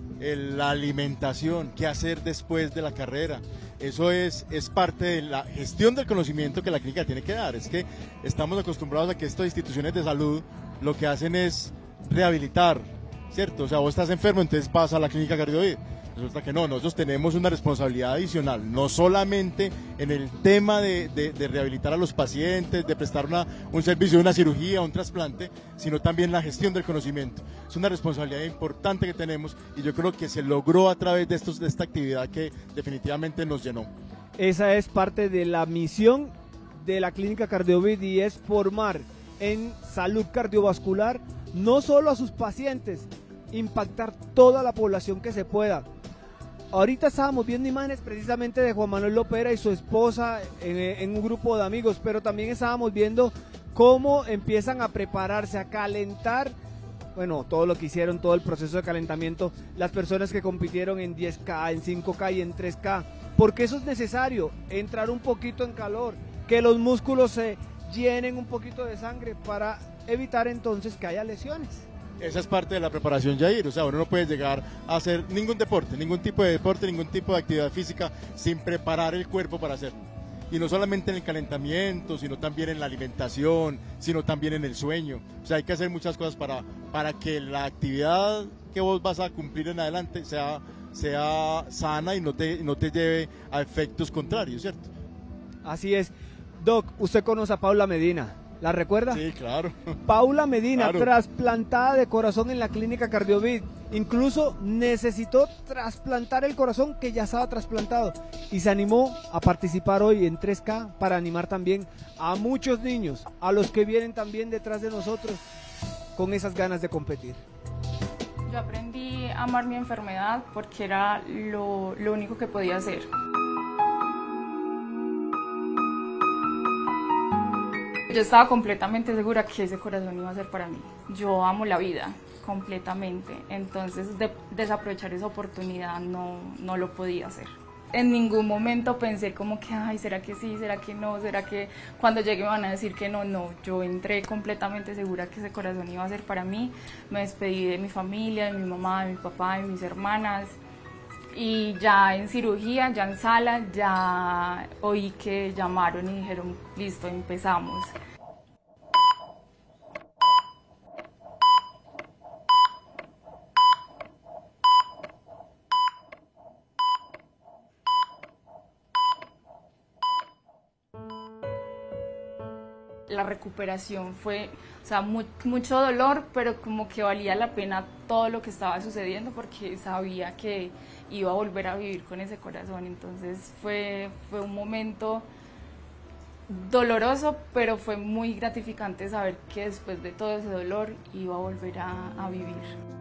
el, la alimentación, qué hacer después de la carrera. Eso es, es parte de la gestión del conocimiento que la clínica tiene que dar. Es que estamos acostumbrados a que estas instituciones de salud lo que hacen es rehabilitar, ¿cierto? O sea, vos estás enfermo, entonces pasa a la clínica Cardiovid. Resulta que no, nosotros tenemos una responsabilidad adicional, no solamente en el tema de, de, de rehabilitar a los pacientes, de prestar una, un servicio, una cirugía, un trasplante, sino también la gestión del conocimiento. Es una responsabilidad importante que tenemos y yo creo que se logró a través de, estos, de esta actividad que definitivamente nos llenó. Esa es parte de la misión de la clínica Cardiovid, y es formar en salud cardiovascular no solo a sus pacientes, impactar toda la población que se pueda. Ahorita estábamos viendo imágenes precisamente de Juan Manuel Lopera y su esposa en, en un grupo de amigos, pero también estábamos viendo cómo empiezan a prepararse, a calentar, bueno, todo lo que hicieron, todo el proceso de calentamiento, las personas que compitieron en diez K, en cinco K y en tres K, porque eso es necesario, entrar un poquito en calor, que los músculos se llenen un poquito de sangre para evitar entonces que haya lesiones. Esa es parte de la preparación, Jair. O sea, uno no puede llegar a hacer ningún deporte, ningún tipo de deporte, ningún tipo de actividad física sin preparar el cuerpo para hacerlo. Y no solamente en el calentamiento, sino también en la alimentación, sino también en el sueño. O sea, hay que hacer muchas cosas para, para que la actividad que vos vas a cumplir en adelante sea, sea sana y no te, no te lleve a efectos contrarios, ¿cierto? Así es. Doc, usted conoce a Paula Medina, ¿la recuerda? Sí, claro. Paula Medina, claro. trasplantada de corazón en la clínica Cardiovid. Incluso necesitó trasplantar el corazón que ya estaba trasplantado y se animó a participar hoy en tres K para animar también a muchos niños, a los que vienen también detrás de nosotros con esas ganas de competir. Yo aprendí a amar mi enfermedad porque era lo, lo único que podía hacer. Yo estaba completamente segura que ese corazón iba a ser para mí. Yo amo la vida completamente, entonces de, desaprovechar esa oportunidad no, no lo podía hacer. En ningún momento pensé como que, ay, ¿será que sí? ¿Será que no? ¿Será que cuando llegue me van a decir que no? No, yo entré completamente segura que ese corazón iba a ser para mí. Me despedí de mi familia, de mi mamá, de mi papá, de mis hermanas. Y ya en cirugía, ya en sala, ya oí que llamaron y dijeron, listo, empezamos. La recuperación fue, o sea, muy, mucho dolor, pero como que valía la pena todo lo que estaba sucediendo porque sabía que iba a volver a vivir con ese corazón. Entonces fue, fue un momento doloroso, pero fue muy gratificante saber que después de todo ese dolor iba a volver a, a vivir.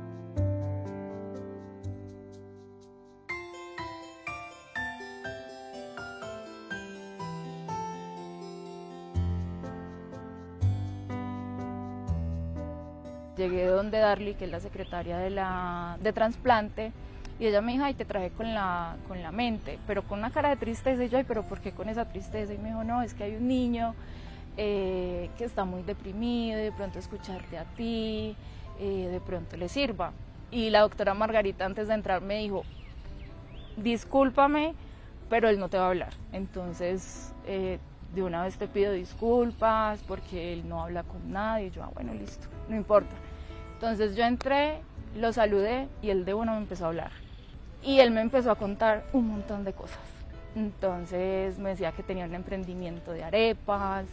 Llegué donde Darly, que es la secretaria de, la, de trasplante, y ella me dijo, ay, te traje con la, con la mente, pero con una cara de tristeza. Y yo, ay, pero ¿por qué con esa tristeza? Y me dijo, no, es que hay un niño eh, que está muy deprimido, y de pronto escucharte a ti, eh, de pronto le sirva. Y la doctora Margarita, antes de entrar, me dijo, discúlpame, pero él no te va a hablar. Entonces, eh, de una vez te pido disculpas, porque él no habla con nadie. Y yo, ah, bueno, listo, no importa. Entonces yo entré, lo saludé y él de uno me empezó a hablar. Y él me empezó a contar un montón de cosas. Entonces me decía que tenía un emprendimiento de arepas,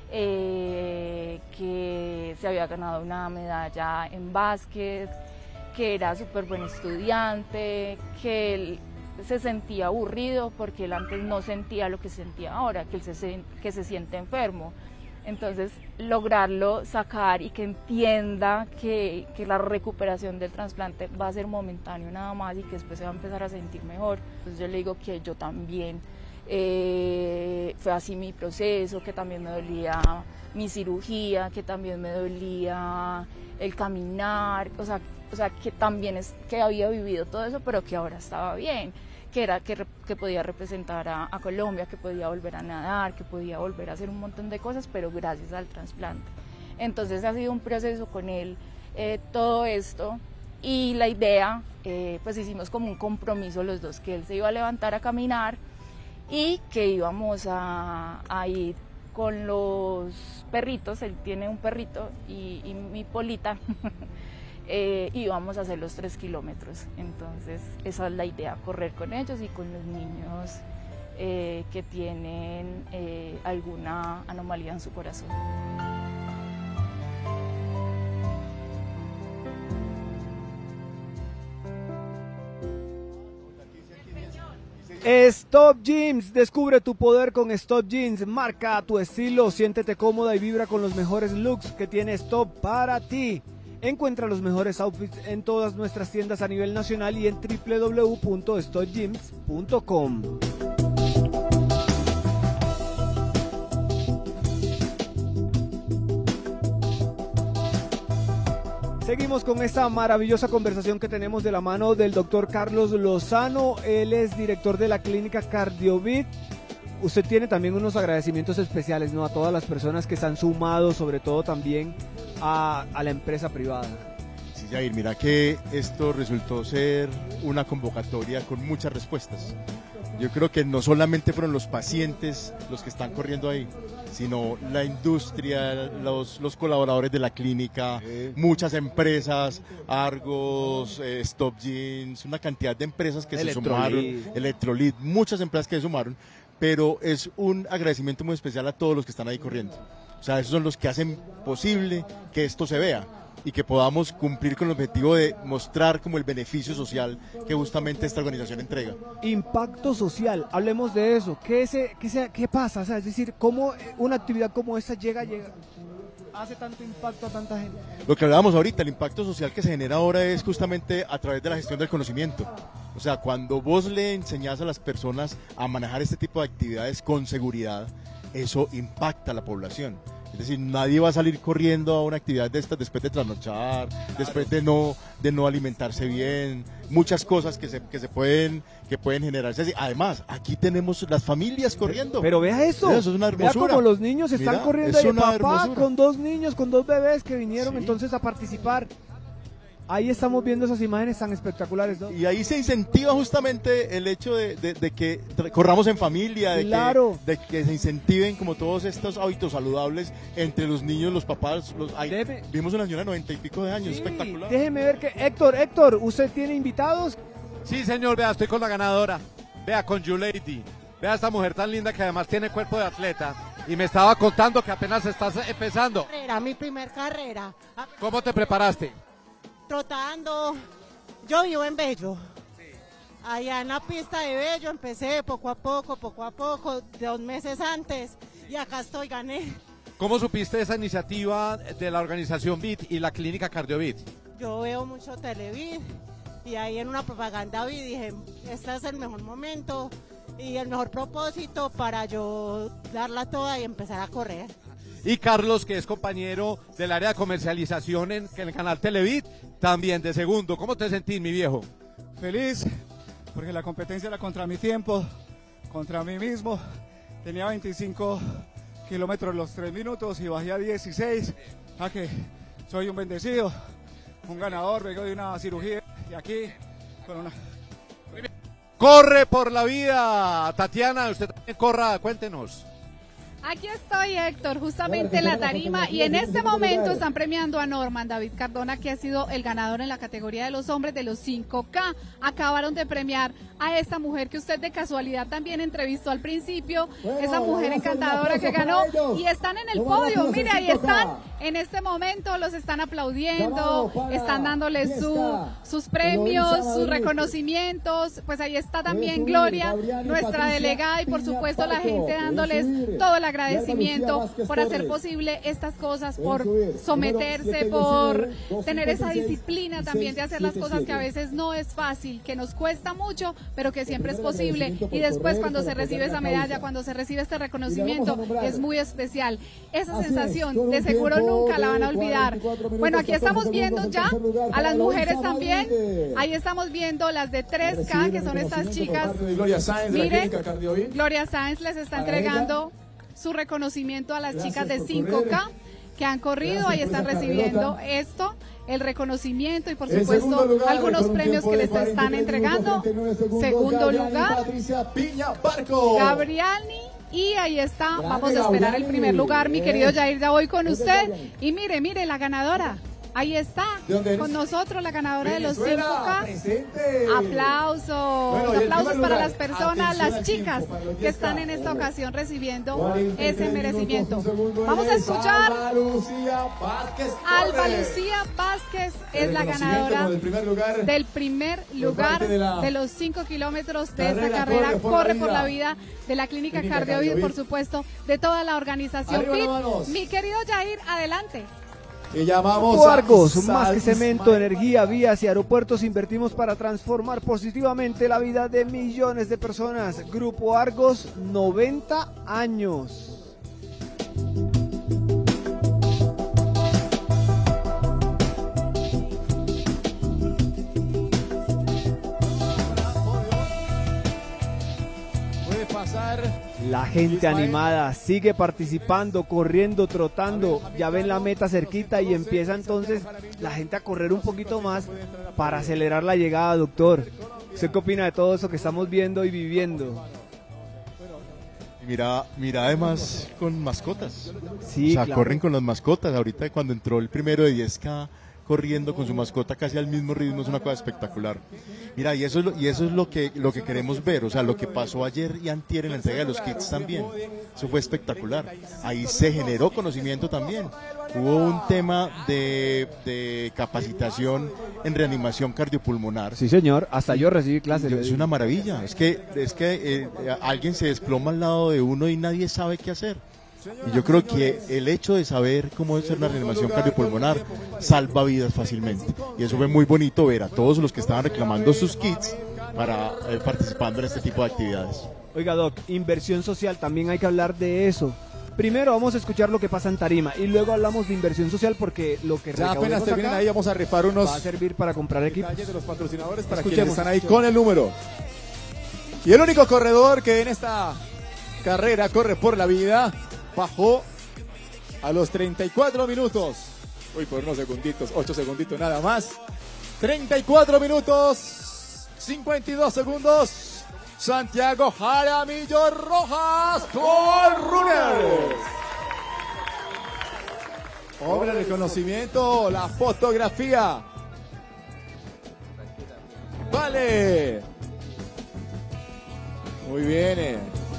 eh, que se había ganado una medalla en básquet, que era súper buen estudiante, que él se sentía aburrido porque él antes no sentía lo que sentía ahora, que él se, que se siente enfermo. Entonces, lograrlo sacar y que entienda que, que la recuperación del trasplante va a ser momentáneo nada más y que después se va a empezar a sentir mejor. Entonces yo le digo que yo también, eh, fue así mi proceso, que también me dolía mi cirugía, que también me dolía el caminar, o sea, o sea que también es que había vivido todo eso, pero que ahora estaba bien. Que era que, que podía representar a, a Colombia, que podía volver a nadar, que podía volver a hacer un montón de cosas, pero gracias al trasplante. Entonces ha sido un proceso con él, eh, todo esto, y la idea, eh, pues hicimos como un compromiso los dos, que él se iba a levantar a caminar y que íbamos a, a ir con los perritos, él tiene un perrito y, y mi Polita, Eh, y vamos a hacer los tres kilómetros. Entonces esa es la idea, correr con ellos y con los niños eh, que tienen eh, alguna anomalía en su corazón. Stop Jeans, descubre tu poder con Stop Jeans, marca tu estilo, siéntete cómoda y vibra con los mejores looks que tiene Stop para ti. Encuentra los mejores outfits en todas nuestras tiendas a nivel nacional y en w w w punto stop jeans punto com. Seguimos con esta maravillosa conversación que tenemos de la mano del doctor Carlos Lozano. Él es director de la clínica CardioVit. Usted tiene también unos agradecimientos especiales, ¿no?, a todas las personas que se han sumado, sobre todo también a, a la empresa privada. Sí, Jair, mira que esto resultó ser una convocatoria con muchas respuestas. Yo creo que no solamente fueron los pacientes los que están corriendo ahí, sino la industria, los, los colaboradores de la clínica, sí. Muchas empresas, Argos, eh, Stop Jeans, una cantidad de empresas que se sumaron, Electrolit, muchas empresas que se sumaron, pero es un agradecimiento muy especial a todos los que están ahí corriendo. O sea, esos son los que hacen posible que esto se vea y que podamos cumplir con el objetivo de mostrar como el beneficio social que justamente esta organización entrega. Impacto social, hablemos de eso. ¿Qué, se, qué, se, qué pasa? O sea, es decir, ¿cómo una actividad como esta llega, llega, hace tanto impacto a tanta gente? Lo que hablábamos ahorita, el impacto social que se genera ahora es justamente a través de la gestión del conocimiento. O sea, cuando vos le enseñás a las personas a manejar este tipo de actividades con seguridad, eso impacta a la población. Es decir, nadie va a salir corriendo a una actividad de estas después de trasnochar, después de no, de no alimentarse bien, muchas cosas que se, que se pueden, que pueden generarse. Además, aquí tenemos las familias corriendo. Pero vea eso, eso es una hermosura. Vea como los niños están Mira, corriendo ahí, papá hermosura. Con dos niños, con dos bebés que vinieron sí. entonces a participar. Ahí estamos viendo esas imágenes tan espectaculares, ¿no? Y ahí se incentiva justamente el hecho de, de, de que corramos en familia, de, claro. que, de que se incentiven como todos estos hábitos saludables entre los niños, los papás. Los, hay, Debe... Vimos una señora de noventa y pico de años, sí, espectacular. Déjeme ver que Héctor, Héctor, ¿usted tiene invitados? Sí, señor, vea, estoy con la ganadora. Vea, con YouLady. Vea esta mujer tan linda que además tiene cuerpo de atleta. Y me estaba contando que apenas estás empezando. Era mi primer carrera. ¿Cómo te preparaste? Trotando. Yo vivo en Bello. Sí. Allá en la pista de Bello empecé poco a poco, poco a poco, dos meses antes, y acá estoy, gané. ¿Cómo supiste esa iniciativa de la organización V I T y la clínica CardioVit? Yo veo mucho Televid y ahí en una propaganda vi, dije, este es el mejor momento y el mejor propósito para yo darla toda y empezar a correr. Y Carlos, que es compañero del área de comercialización en, en el canal Televid, también de segundo. ¿Cómo te sentís, mi viejo? Feliz, porque la competencia era contra mi tiempo, contra mí mismo. Tenía veinticinco kilómetros los tres minutos y bajé a dieciséis. A que soy un bendecido, un ganador, vengo de una cirugía y aquí con una... Corre por la vida, Tatiana, usted también corra, cuéntenos. Aquí estoy, Héctor, justamente en la tarima, y en este momento están premiando a Norman David Cardona, que ha sido el ganador en la categoría de los hombres de los cinco K. Acabaron de premiar a esta mujer que usted de casualidad también entrevistó al principio, esa mujer encantadora que ganó, y están en el podio. Mire, ahí están, en este momento los están aplaudiendo, están dándoles su, sus premios, sus reconocimientos. Pues ahí está también Gloria, nuestra delegada, y por supuesto la gente dándoles todo el agradecimiento por hacer posible estas cosas, por someterse, por tener esa disciplina también de hacer las cosas que a veces no es fácil, que nos cuesta mucho, pero que siempre es posible. Y después cuando se recibe esa medalla, cuando se recibe este reconocimiento, es muy especial. Esa sensación de seguro nunca la van a olvidar. Bueno, aquí estamos viendo ya a las mujeres también. Ahí estamos viendo las de tres K, que son estas chicas. Miren, Gloria Sáenz les está entregando su reconocimiento a las chicas de cinco K que han corrido. Ahí están recibiendo esto, el reconocimiento, y por supuesto algunos premios que les están entregando. Segundo lugar, Gabriani. Y ahí está, vamos a esperar el primer lugar. Mi querido Jair, ya voy con usted. Y mire, mire, la ganadora. Ahí está, con nosotros la ganadora de los cinco K. Aplausos, bueno, aplausos para las personas, las chicas que están en esta ocasión recibiendo ese merecimiento. Vamos a escuchar. Alba Lucía Vázquez. Alba Lucía Vázquez es la ganadora del primer lugar de los cinco kilómetros de esta carrera. Corre por la vida de la Clínica Cardiovid, por supuesto, de toda la organización P I T. Mi querido Jair, adelante. Y llamamos Grupo Argos, más que cemento, energía, vías y aeropuertos, invertimos para transformar positivamente la vida de millones de personas. Grupo Argos, noventa años. Puede pasar. La gente animada sigue participando, corriendo, trotando. Ya ven la meta cerquita y empieza entonces la gente a correr un poquito más para acelerar la llegada, doctor. ¿Usted qué opina de todo eso que estamos viendo y viviendo? Mira, mira además con mascotas. Sí, o sea, claro. corren con las mascotas. Ahorita cuando entró el primero de diez K corriendo con su mascota casi al mismo ritmo, es una cosa espectacular. Mira, y eso es lo, y eso es lo que lo que queremos ver, o sea, lo que pasó ayer y antier en la entrega de los kits también. Eso fue espectacular. Ahí se generó conocimiento también. Hubo un tema de, de capacitación en reanimación cardiopulmonar. Sí, señor, hasta yo recibí clases. Es una maravilla. Es que es que eh, alguien se desploma al lado de uno y nadie sabe qué hacer. Y yo creo que el hecho de saber cómo es una reanimación cardiopulmonar salva vidas fácilmente. Y eso fue muy bonito ver a todos los que estaban reclamando sus kits para eh, participando en este tipo de actividades. Oiga, Doc, inversión social, también hay que hablar de eso. Primero vamos a escuchar lo que pasa en tarima y luego hablamos de inversión social, porque lo que ya apenas terminen ahí vamos a rifar unos va a servir para comprar equipos de los patrocinadores para Escuchemos. quienes están ahí con el número. Y el único corredor que en esta carrera corre por la vida bajó a los treinta y cuatro minutos. Uy, por unos segunditos, ocho segunditos nada más. treinta y cuatro minutos, cincuenta y dos segundos. Santiago Jaramillo Rojas, Gold Runners. Obra de reconocimiento, la fotografía. Vale. Muy bien. Eh.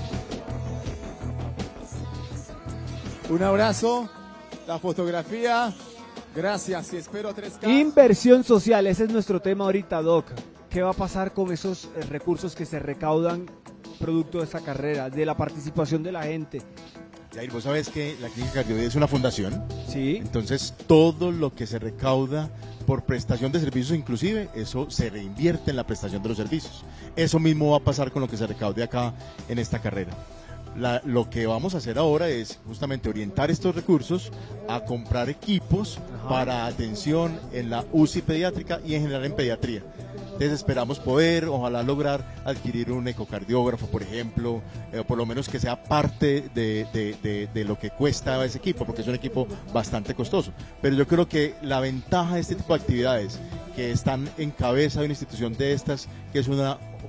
Un abrazo, la fotografía, gracias y espero tres K. Inversión social, ese es nuestro tema ahorita, Doc. ¿Qué va a pasar con esos eh, recursos que se recaudan producto de esta carrera, de la participación de la gente? Jair, vos sabés que la Clínica Cardiovid es una fundación. Sí. Entonces todo lo que se recauda por prestación de servicios, inclusive, eso se reinvierte en la prestación de los servicios. Eso mismo va a pasar con lo que se recaude acá en esta carrera. La, lo que vamos a hacer ahora es justamente orientar estos recursos a comprar equipos Ajá. para atención en la U C I pediátrica y en general en pediatría. Entonces esperamos poder, ojalá lograr adquirir un ecocardiógrafo, por ejemplo, eh, por lo menos que sea parte de, de, de, de lo que cuesta ese equipo, porque es un equipo bastante costoso. Pero yo creo que la ventaja de este tipo de actividades, que están en cabeza de una institución de estas, que es una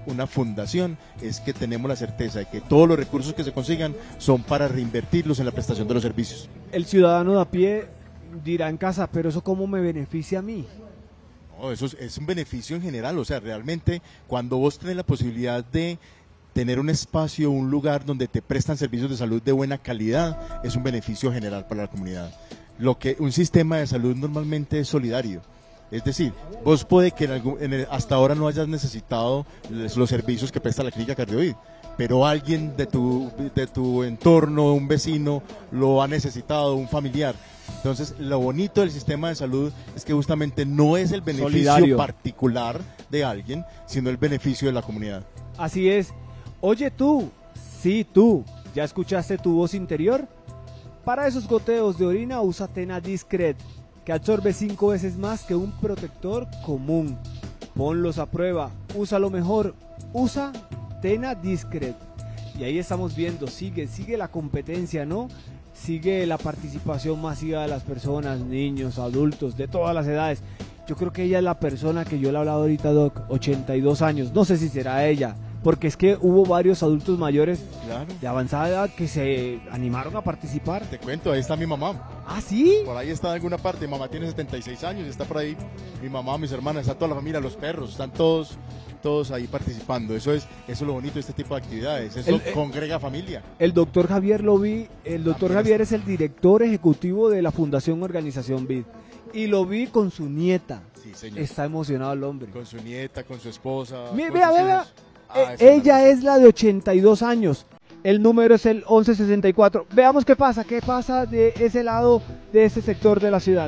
una fundación es que tenemos la certeza de que todos los recursos que se consigan son para reinvertirlos en la prestación de los servicios. El ciudadano de a pie dirá en casa, pero eso cómo me beneficia a mí. No, eso es, es un beneficio en general, o sea, realmente cuando vos tenés la posibilidad de tener un espacio, un lugar donde te prestan servicios de salud de buena calidad, es un beneficio general para la comunidad. Lo que un sistema de salud normalmente es solidario. Es decir, vos puede que en algún, en el, hasta ahora no hayas necesitado los, los servicios que presta la clínica Cardiovid, pero alguien de tu, de tu entorno, un vecino, lo ha necesitado, un familiar. Entonces, lo bonito del sistema de salud es que justamente no es el beneficio Solidario. particular de alguien, sino el beneficio de la comunidad. Así es. Oye tú, sí tú, ¿ya escuchaste tu voz interior? Para esos goteos de orina usa Tena Discret, que absorbe cinco veces más que un protector común. Ponlos a prueba, usa lo mejor, usa Tena Discret. Y ahí estamos viendo, sigue, sigue la competencia, ¿no? Sigue la participación masiva de las personas, niños, adultos, de todas las edades. Yo creo que ella es la persona que yo le he hablado ahorita, Doc, ochenta y dos años, no sé si será ella, porque es que hubo varios adultos mayores claro. de avanzada edad que se animaron a participar. Te cuento, ahí está mi mamá. ¿Ah, sí? Por ahí está en alguna parte, mi mamá tiene setenta y seis años, está por ahí mi mamá, mis hermanas, está toda la familia, los perros, están todos todos ahí participando. Eso es eso es lo bonito de este tipo de actividades, eso el, congrega familia. El doctor Javier lo vi, el doctor Javier es el director ejecutivo de la Fundación Organización V I D y lo vi con su nieta. Sí, señor. Está emocionado el hombre. Con su nieta, con su esposa. Mira, vea, vea. Ah, eh, ella es la de ochenta y dos años. El número es el once sesenta y cuatro. Veamos qué pasa, qué pasa de ese lado, de ese sector de la ciudad.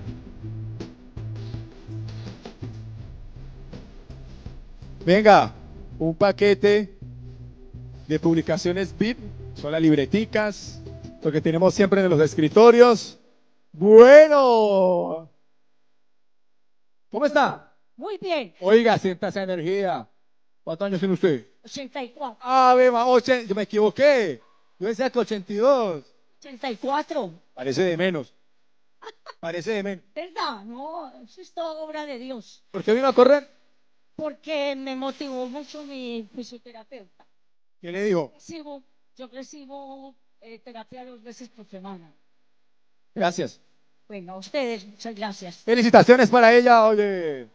Venga, un paquete de publicaciones V I D, son las libreticas, lo que tenemos siempre en los escritorios. Bueno, ¿cómo está? Muy bien. Oiga, sienta esa energía. ¿Cuántos años tiene usted? ochenta y cuatro. Ah, ve, yo me equivoqué. Yo decía que ochenta y dos. ochenta y cuatro. Parece de menos. Parece de menos. ¿Verdad? No, eso es toda obra de Dios. ¿Por qué vino a correr? Porque me motivó mucho mi fisioterapeuta. ¿Qué le dijo? Recibo, yo recibo eh, terapia dos veces por semana. Gracias. Bueno, a ustedes, muchas gracias. Felicitaciones para ella, oye.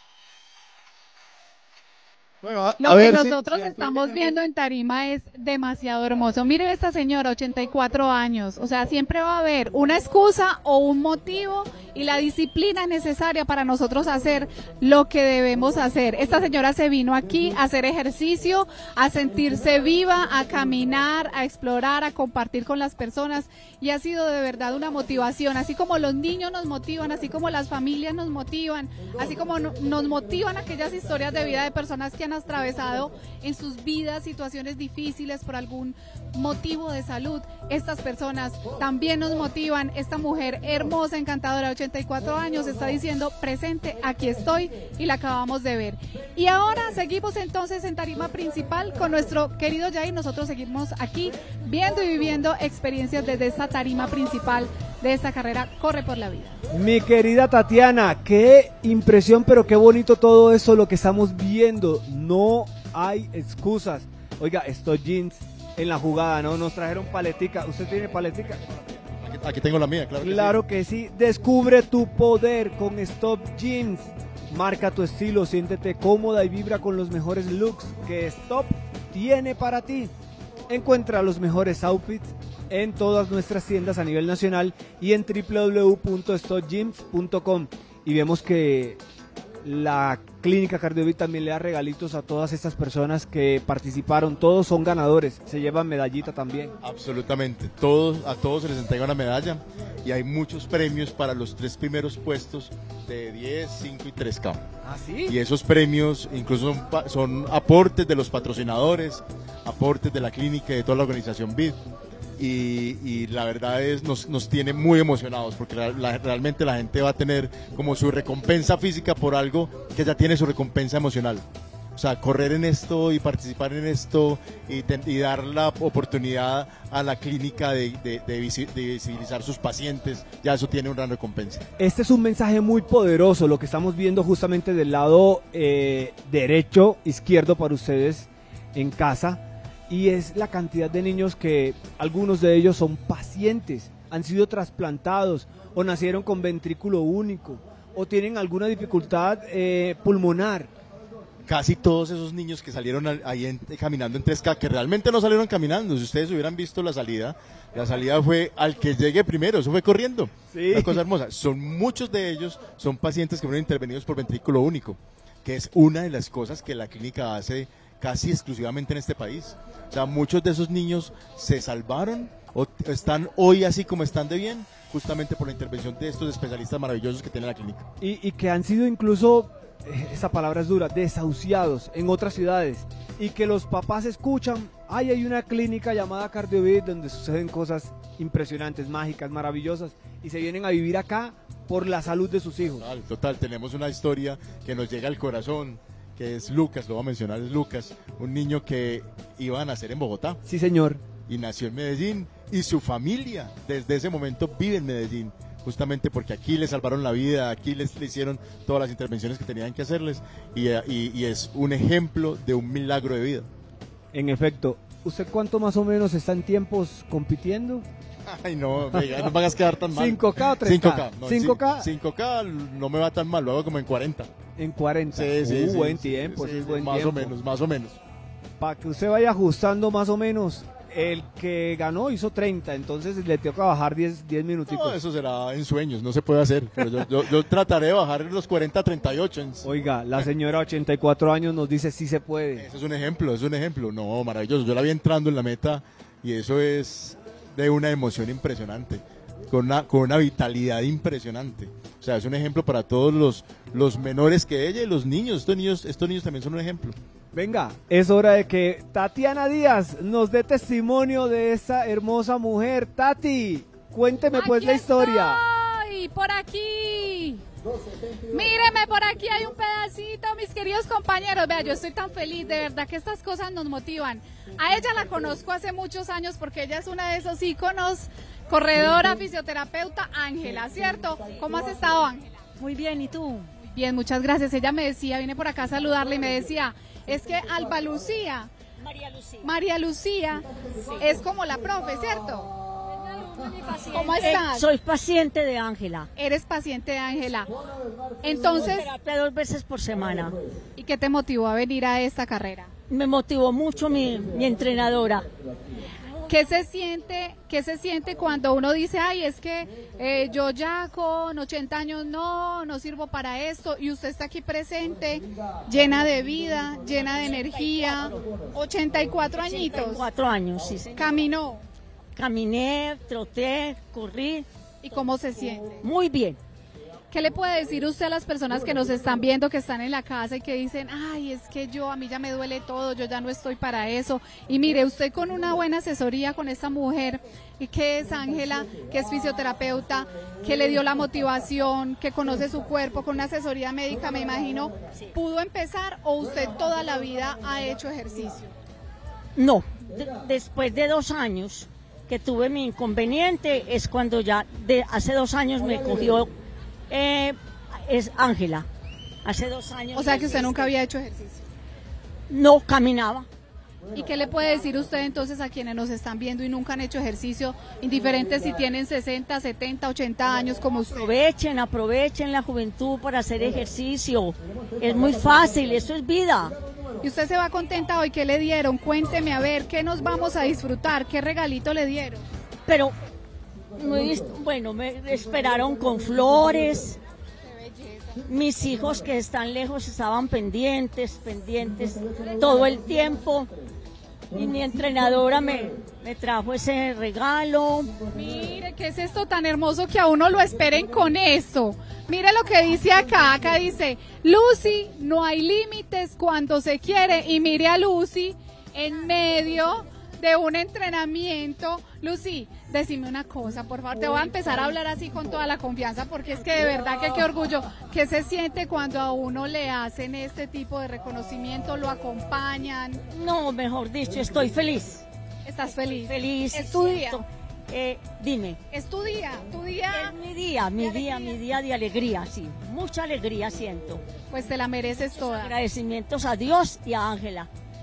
Bueno, a, Lo a que ver, nosotros sí, estamos sí, viendo en tarima es demasiado hermoso. Miren esta señora, ochenta y cuatro años. O sea, siempre va a haber una excusa o un motivo y la disciplina necesaria para nosotros hacer lo que debemos hacer. Esta señora se vino aquí a hacer ejercicio, a sentirse viva, a caminar, a explorar, a compartir con las personas y ha sido de verdad una motivación. Así como los niños nos motivan, así como las familias nos motivan, así como no, nos motivan aquellas historias de vida de personas que han atravesado en sus vidas situaciones difíciles por algún motivo de salud. Estas personas también nos motivan. Esta mujer hermosa, encantadora, de ochenta y cuatro años, está diciendo presente, aquí estoy, y la acabamos de ver. Y ahora seguimos entonces en tarima principal con nuestro querido Jair. Nosotros seguimos aquí viendo y viviendo experiencias desde esta tarima principal de esta carrera Corre por la Vida. Mi querida Tatiana, qué impresión, pero qué bonito todo eso, lo que estamos viendo. No hay excusas. Oiga, estos jeans en la jugada, ¿no? Nos trajeron paletica. ¿Usted tiene paletica? Aquí, aquí tengo la mía, claro que claro sí. que sí. Descubre tu poder con Stop Jeans. Marca tu estilo, siéntete cómoda y vibra con los mejores looks que Stop tiene para ti. Encuentra los mejores outfits en todas nuestras tiendas a nivel nacional y en w w w punto stop jeans punto com. Y vemos que la Clínica Cardiovid también le da regalitos a todas estas personas que participaron. Todos son ganadores, se llevan medallita también. Absolutamente, todos, a todos se les entrega una medalla y hay muchos premios para los tres primeros puestos de diez, cinco y tres K. ¿Ah, sí? Y esos premios incluso son, son aportes de los patrocinadores, aportes de la clínica y de toda la organización V I D. Y, y la verdad es nos, nos tiene muy emocionados porque la, la, realmente la gente va a tener como su recompensa física por algo que ya tiene su recompensa emocional. O sea, correr en esto y participar en esto y, ten, y dar la oportunidad a la clínica de, de, de, de visibilizar sus pacientes, ya eso tiene una gran recompensa. Este es un mensaje muy poderoso, lo que estamos viendo justamente del lado eh, derecho, izquierdo para ustedes. en casa, y es la cantidad de niños que algunos de ellos son pacientes, han sido trasplantados o nacieron con ventrículo único o tienen alguna dificultad eh, pulmonar. Casi todos esos niños que salieron al- ahí en- caminando en tres K, que realmente no salieron caminando, si ustedes hubieran visto la salida, la salida fue al que llegue primero, eso fue corriendo. Sí. Una cosa hermosa. Son muchos de ellos, son pacientes que fueron intervenidos por ventrículo único, que es una de las cosas que la clínica hace casi exclusivamente en este país. O sea, muchos de esos niños se salvaron o t- están hoy así como están de bien, justamente por la intervención de estos especialistas maravillosos que tiene la clínica. Y, y que han sido incluso, eh, esa palabra es dura, desahuciados en otras ciudades, y que los papás escuchan, ay, hay una clínica llamada Cardiovid donde suceden cosas impresionantes, mágicas, maravillosas, y se vienen a vivir acá por la salud de sus hijos. Total, total, tenemos una historia que nos llega al corazón, que es Lucas, lo voy a mencionar, es Lucas, un niño que iba a nacer en Bogotá. Sí, señor. Y nació en Medellín, y su familia desde ese momento vive en Medellín, justamente porque aquí le salvaron la vida, aquí les, le hicieron todas las intervenciones que tenían que hacerles, y, eh, y- y es un ejemplo de un milagro de vida. En efecto, ¿usted cuánto más o menos está en tiempos compitiendo? Ay, no, venga, no me hagas quedar tan mal. ¿cinco K o tres K? cinco K. No, ¿cinco K? cinco K no me va tan mal, lo hago como en cuarenta. En cuarenta. Sí, sí, Uh, sí, buen sí, tiempo, sí, ese es sí, buen más tiempo. o menos, más o menos. Para que usted vaya ajustando más o menos, el que ganó hizo treinta, entonces le tengo que bajar diez, diez minuticos. No, eso será en sueños, no se puede hacer. Pero yo, yo- yo trataré de bajar los cuarenta a treinta y ocho. En... Oiga, la señora ochenta y cuatro años nos dice sí se puede. Eso es un ejemplo, es un ejemplo. No, maravilloso. Yo la vi entrando en la meta y eso es de una emoción impresionante, con una, con una vitalidad impresionante. O sea, es un ejemplo para todos los, los menores que ella y los niños. Estos niños, estos niños también son un ejemplo. Venga, es hora de que Tatiana Díaz nos dé testimonio de esta hermosa mujer. Tati, cuénteme pues la historia. Estoy por aquí. Míreme, por aquí hay un pedacito, mis queridos compañeros. Vea, yo estoy tan feliz, de verdad que estas cosas nos motivan. A ella la conozco hace muchos años porque ella es una de esos íconos, corredora, fisioterapeuta, Ángela, ¿cierto? ¿Cómo has estado, Ángela? Muy bien, ¿y tú? Bien, muchas gracias. Ella me decía, vine por acá a saludarla y me decía, es que Alba Lucía, María Lucía. María Lucía es como la profe, ¿cierto? ¿Cómo Eh, estás? soy paciente de Ángela. Eres paciente de Ángela. Entonces, terapia dos veces por semana. ¿y qué te motivó a venir a esta carrera? Me motivó mucho mi, mi entrenadora. ¿Qué se siente, qué se siente cuando uno dice, ay, es que eh, yo ya con ochenta años no, no sirvo para esto, y usted está aquí presente, llena de vida, llena de energía, ochenta y cuatro añitos? Cuatro años, sí. señor. ¿Caminó? Caminé, troté, corrí. ¿Y cómo se siente? Muy bien. ¿Qué le puede decir usted a las personas que nos están viendo, que están en la casa y que dicen, ay, es que yo, a mí ya me duele todo, yo ya no estoy para eso? Y mire, usted con una buena asesoría con esta mujer, y que es Ángela, que es fisioterapeuta, que le dio la motivación, que conoce su cuerpo, con una asesoría médica, me imagino, ¿pudo empezar o usted toda la vida ha hecho ejercicio? No, de- después de dos años que tuve mi inconveniente, es cuando ya, de hace dos años me cogió, eh, es Ángela. Hace dos años. O sea que usted nunca había hecho ejercicio. No caminaba. ¿Y qué le puede decir usted entonces a quienes nos están viendo y nunca han hecho ejercicio, indiferente si tienen sesenta, setenta, ochenta años como usted? Aprovechen, aprovechen la juventud para hacer ejercicio. Es muy fácil, eso es vida. ¿Y usted se va contenta hoy? ¿Qué le dieron? Cuénteme, a ver, ¿qué nos vamos a disfrutar? ¿Qué regalito le dieron? Pero, muy- bueno, me esperaron con flores. Mis hijos que están lejos estaban pendientes, pendientes todo el tiempo. Y mi entrenadora me, me trajo ese regalo. Mire, ¿qué es esto tan hermoso que a uno lo esperen con esto? Mire lo que dice acá, acá dice, Lucy, no hay límites cuando se quiere. Y mire a Lucy en medio de un entrenamiento. Lucy, decime una cosa, por favor, te voy a empezar a hablar así con toda la confianza, porque es que de verdad que qué orgullo. ¿Qué se siente cuando a uno le hacen este tipo de reconocimiento, lo acompañan? No, mejor dicho, estoy feliz. ¿Estás feliz? Feliz. ¿Es tu día? siento- eh, dime. ¿Es tu día? ¿Tu día? Es mi día, mi día, mi día de alegría, sí. Mucha alegría siento. Pues te la mereces toda. Agradecimientos a Dios y a Ángela.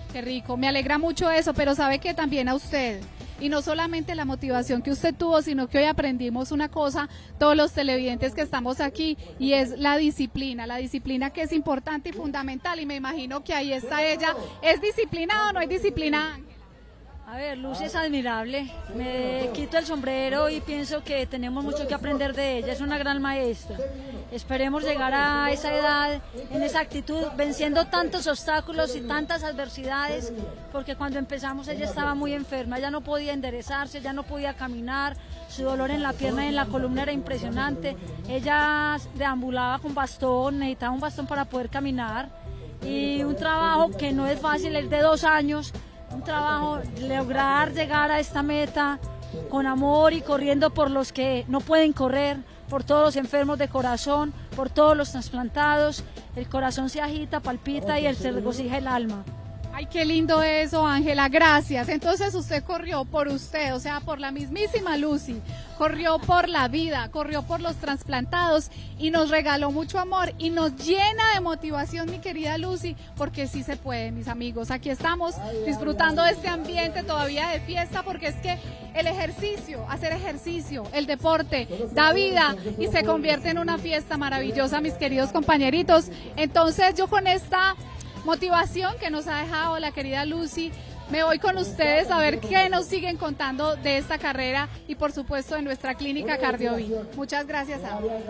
Qué rico, me alegra mucho eso, pero sabe que también a usted, y no solamente la motivación que usted tuvo, sino que hoy aprendimos una cosa, todos los televidentes que estamos aquí, y es la disciplina, la disciplina que es importante y fundamental, y me imagino que ahí está ella. ¿Es disciplinada o no es disciplinada? A ver, Lucy es admirable, me quito el sombrero y pienso que tenemos mucho que aprender de ella, es una gran maestra. Esperemos llegar a esa edad, en esa actitud, venciendo tantos obstáculos y tantas adversidades, porque cuando empezamos ella estaba muy enferma, ella no podía enderezarse, ya no podía caminar, su dolor en la pierna y en la columna era impresionante, ella deambulaba con bastón, necesitaba un bastón para poder caminar, y un trabajo que no es fácil, es de dos años, un trabajo, lograr llegar a esta meta con amor y corriendo por los que no pueden correr, por todos los enfermos de corazón, por todos los trasplantados, el corazón se agita, palpita y se regocija el alma. Ay, qué lindo eso, Ángela, gracias. Entonces usted corrió por usted, o sea, por la mismísima Lucy, corrió por la vida, corrió por los trasplantados y nos regaló mucho amor y nos llena de motivación, mi querida Lucy, porque sí se puede, mis amigos. Aquí estamos disfrutando de este ambiente todavía de fiesta, porque es que el ejercicio, hacer ejercicio, el deporte, da vida y se convierte en una fiesta maravillosa, mis queridos compañeritos. Entonces yo con esta motivación que nos ha dejado la querida Lucy, me voy con ustedes a ver qué nos siguen contando de esta carrera y por supuesto de nuestra clínica Cardiovid. Muchas gracias a todos.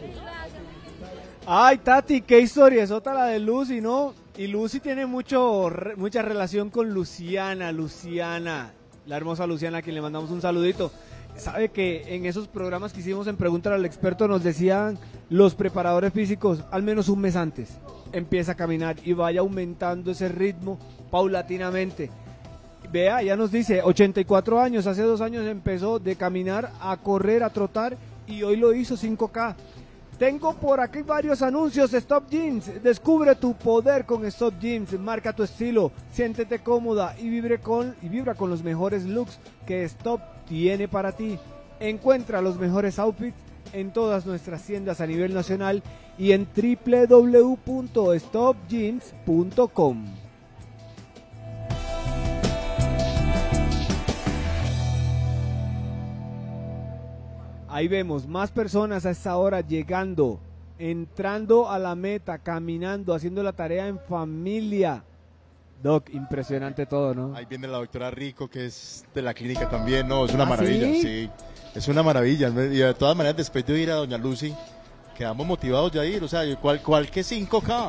Ay, Tati, qué historia es otra la de Lucy, ¿no? Y Lucy tiene mucho, mucha relación con Luciana, Luciana, la hermosa Luciana, a quien le mandamos un saludito. Sabe que en esos programas que hicimos en Pregunta al Experto nos decían los preparadores físicos, al menos un mes antes, empieza a caminar y vaya aumentando ese ritmo paulatinamente. Vea, ya nos dice, ochenta y cuatro años, hace dos años empezó de caminar a correr, a trotar y hoy lo hizo cinco K. Tengo por aquí varios anuncios. Stop Jeans, descubre tu poder con Stop Jeans, marca tu estilo, siéntete cómoda y vibre con y vibra con los mejores looks que Stop tiene para ti. Encuentra los mejores outfits en todas nuestras tiendas a nivel nacional y en doble u doble u doble u punto stop jeans punto com. Ahí vemos más personas a esta hora llegando, entrando a la meta, caminando, haciendo la tarea en familia. Doc, impresionante todo, ¿no? Ahí viene la doctora Rico, que es de la clínica también, ¿no? Es una ¿Ah, maravilla, sí? sí. Es una maravilla. Y de todas maneras, después de oír a doña Lucy, quedamos motivados de ir. O sea, ¿cuál, cuál que cinco K?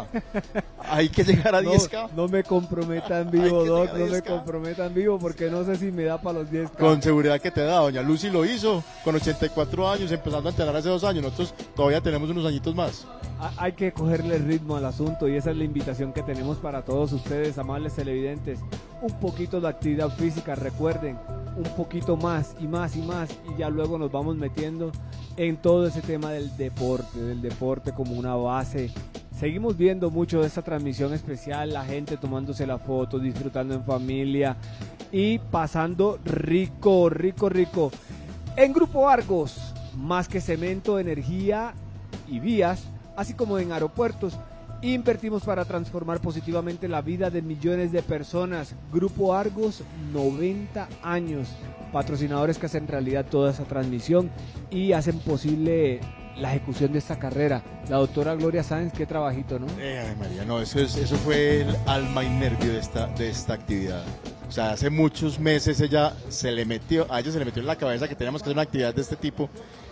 Hay que llegar a No, diez K. no me comprometa en vivo, que Doc, llegar a no me diez K. comprometa en vivo porque no sé si me da para los diez K. Con seguridad que te da. Doña Lucy lo hizo con ochenta y cuatro años, empezando a entrenar hace dos años. Nosotros todavía tenemos unos añitos más. Hay que cogerle ritmo al asunto y esa es la invitación que tenemos para todos ustedes, amables televidentes. Un poquito de actividad física, recuerden, un poquito más y más y más y ya luego nos vamos metiendo en todo ese tema del deporte, del deporte como una base. Seguimos viendo mucho de esta transmisión especial, la gente tomándose la foto, disfrutando en familia y pasando rico, rico, rico. En Grupo Argos, más que cemento, energía y vías, así como en aeropuertos, invertimos para transformar positivamente la vida de millones de personas. Grupo Argos, noventa años, patrocinadores que hacen realidad toda esa transmisión y hacen posible la ejecución de esta carrera. La doctora Gloria Sáenz, qué trabajito, ¿no? Eh, ay, María, no, eso, es, eso fue el alma y nervio de esta, de esta actividad. O sea, hace muchos meses ella se le metió, a ella se le metió en la cabeza que teníamos que hacer una actividad de este tipo.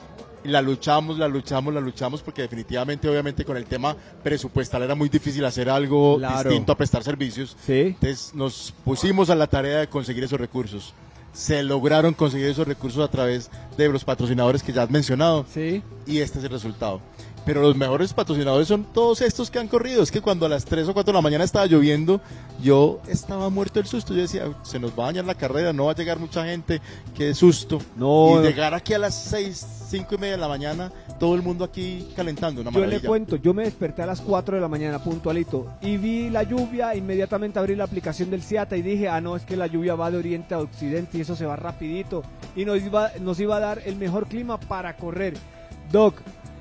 Y la luchamos, la luchamos, la luchamos, porque definitivamente, obviamente, con el tema presupuestal era muy difícil hacer algo Claro. distinto a prestar servicios. Sí. Entonces nos pusimos a la tarea de conseguir esos recursos. Se lograron conseguir esos recursos a través de los patrocinadores que ya has mencionado. Sí. Y este es el resultado. Pero los mejores patrocinadores son todos estos que han corrido. Es que cuando a las tres o cuatro de la mañana estaba lloviendo, yo estaba muerto del susto. Yo decía, se nos va a dañar la carrera, no va a llegar mucha gente, qué susto. No. Y llegar aquí a las seis, cinco y media de la mañana, todo el mundo aquí calentando, una Yo maravilla. le cuento, yo me desperté a las cuatro de la mañana puntualito y vi la lluvia, inmediatamente abrí la aplicación del Ciata y dije, ah no, es que la lluvia va de oriente a occidente y eso se va rapidito y nos iba, nos iba a dar el mejor clima para correr. Doc,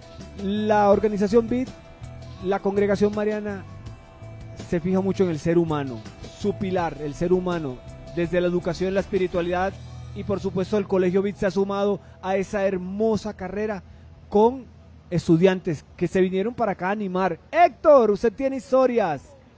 la organización B I D, la congregación mariana se fija mucho en el ser humano. su pilar, el ser humano, desde la educación, la espiritualidad y por supuesto el Colegio V I T se ha sumado a esa hermosa carrera con estudiantes que se vinieron para acá a animar. Héctor, usted tiene historias.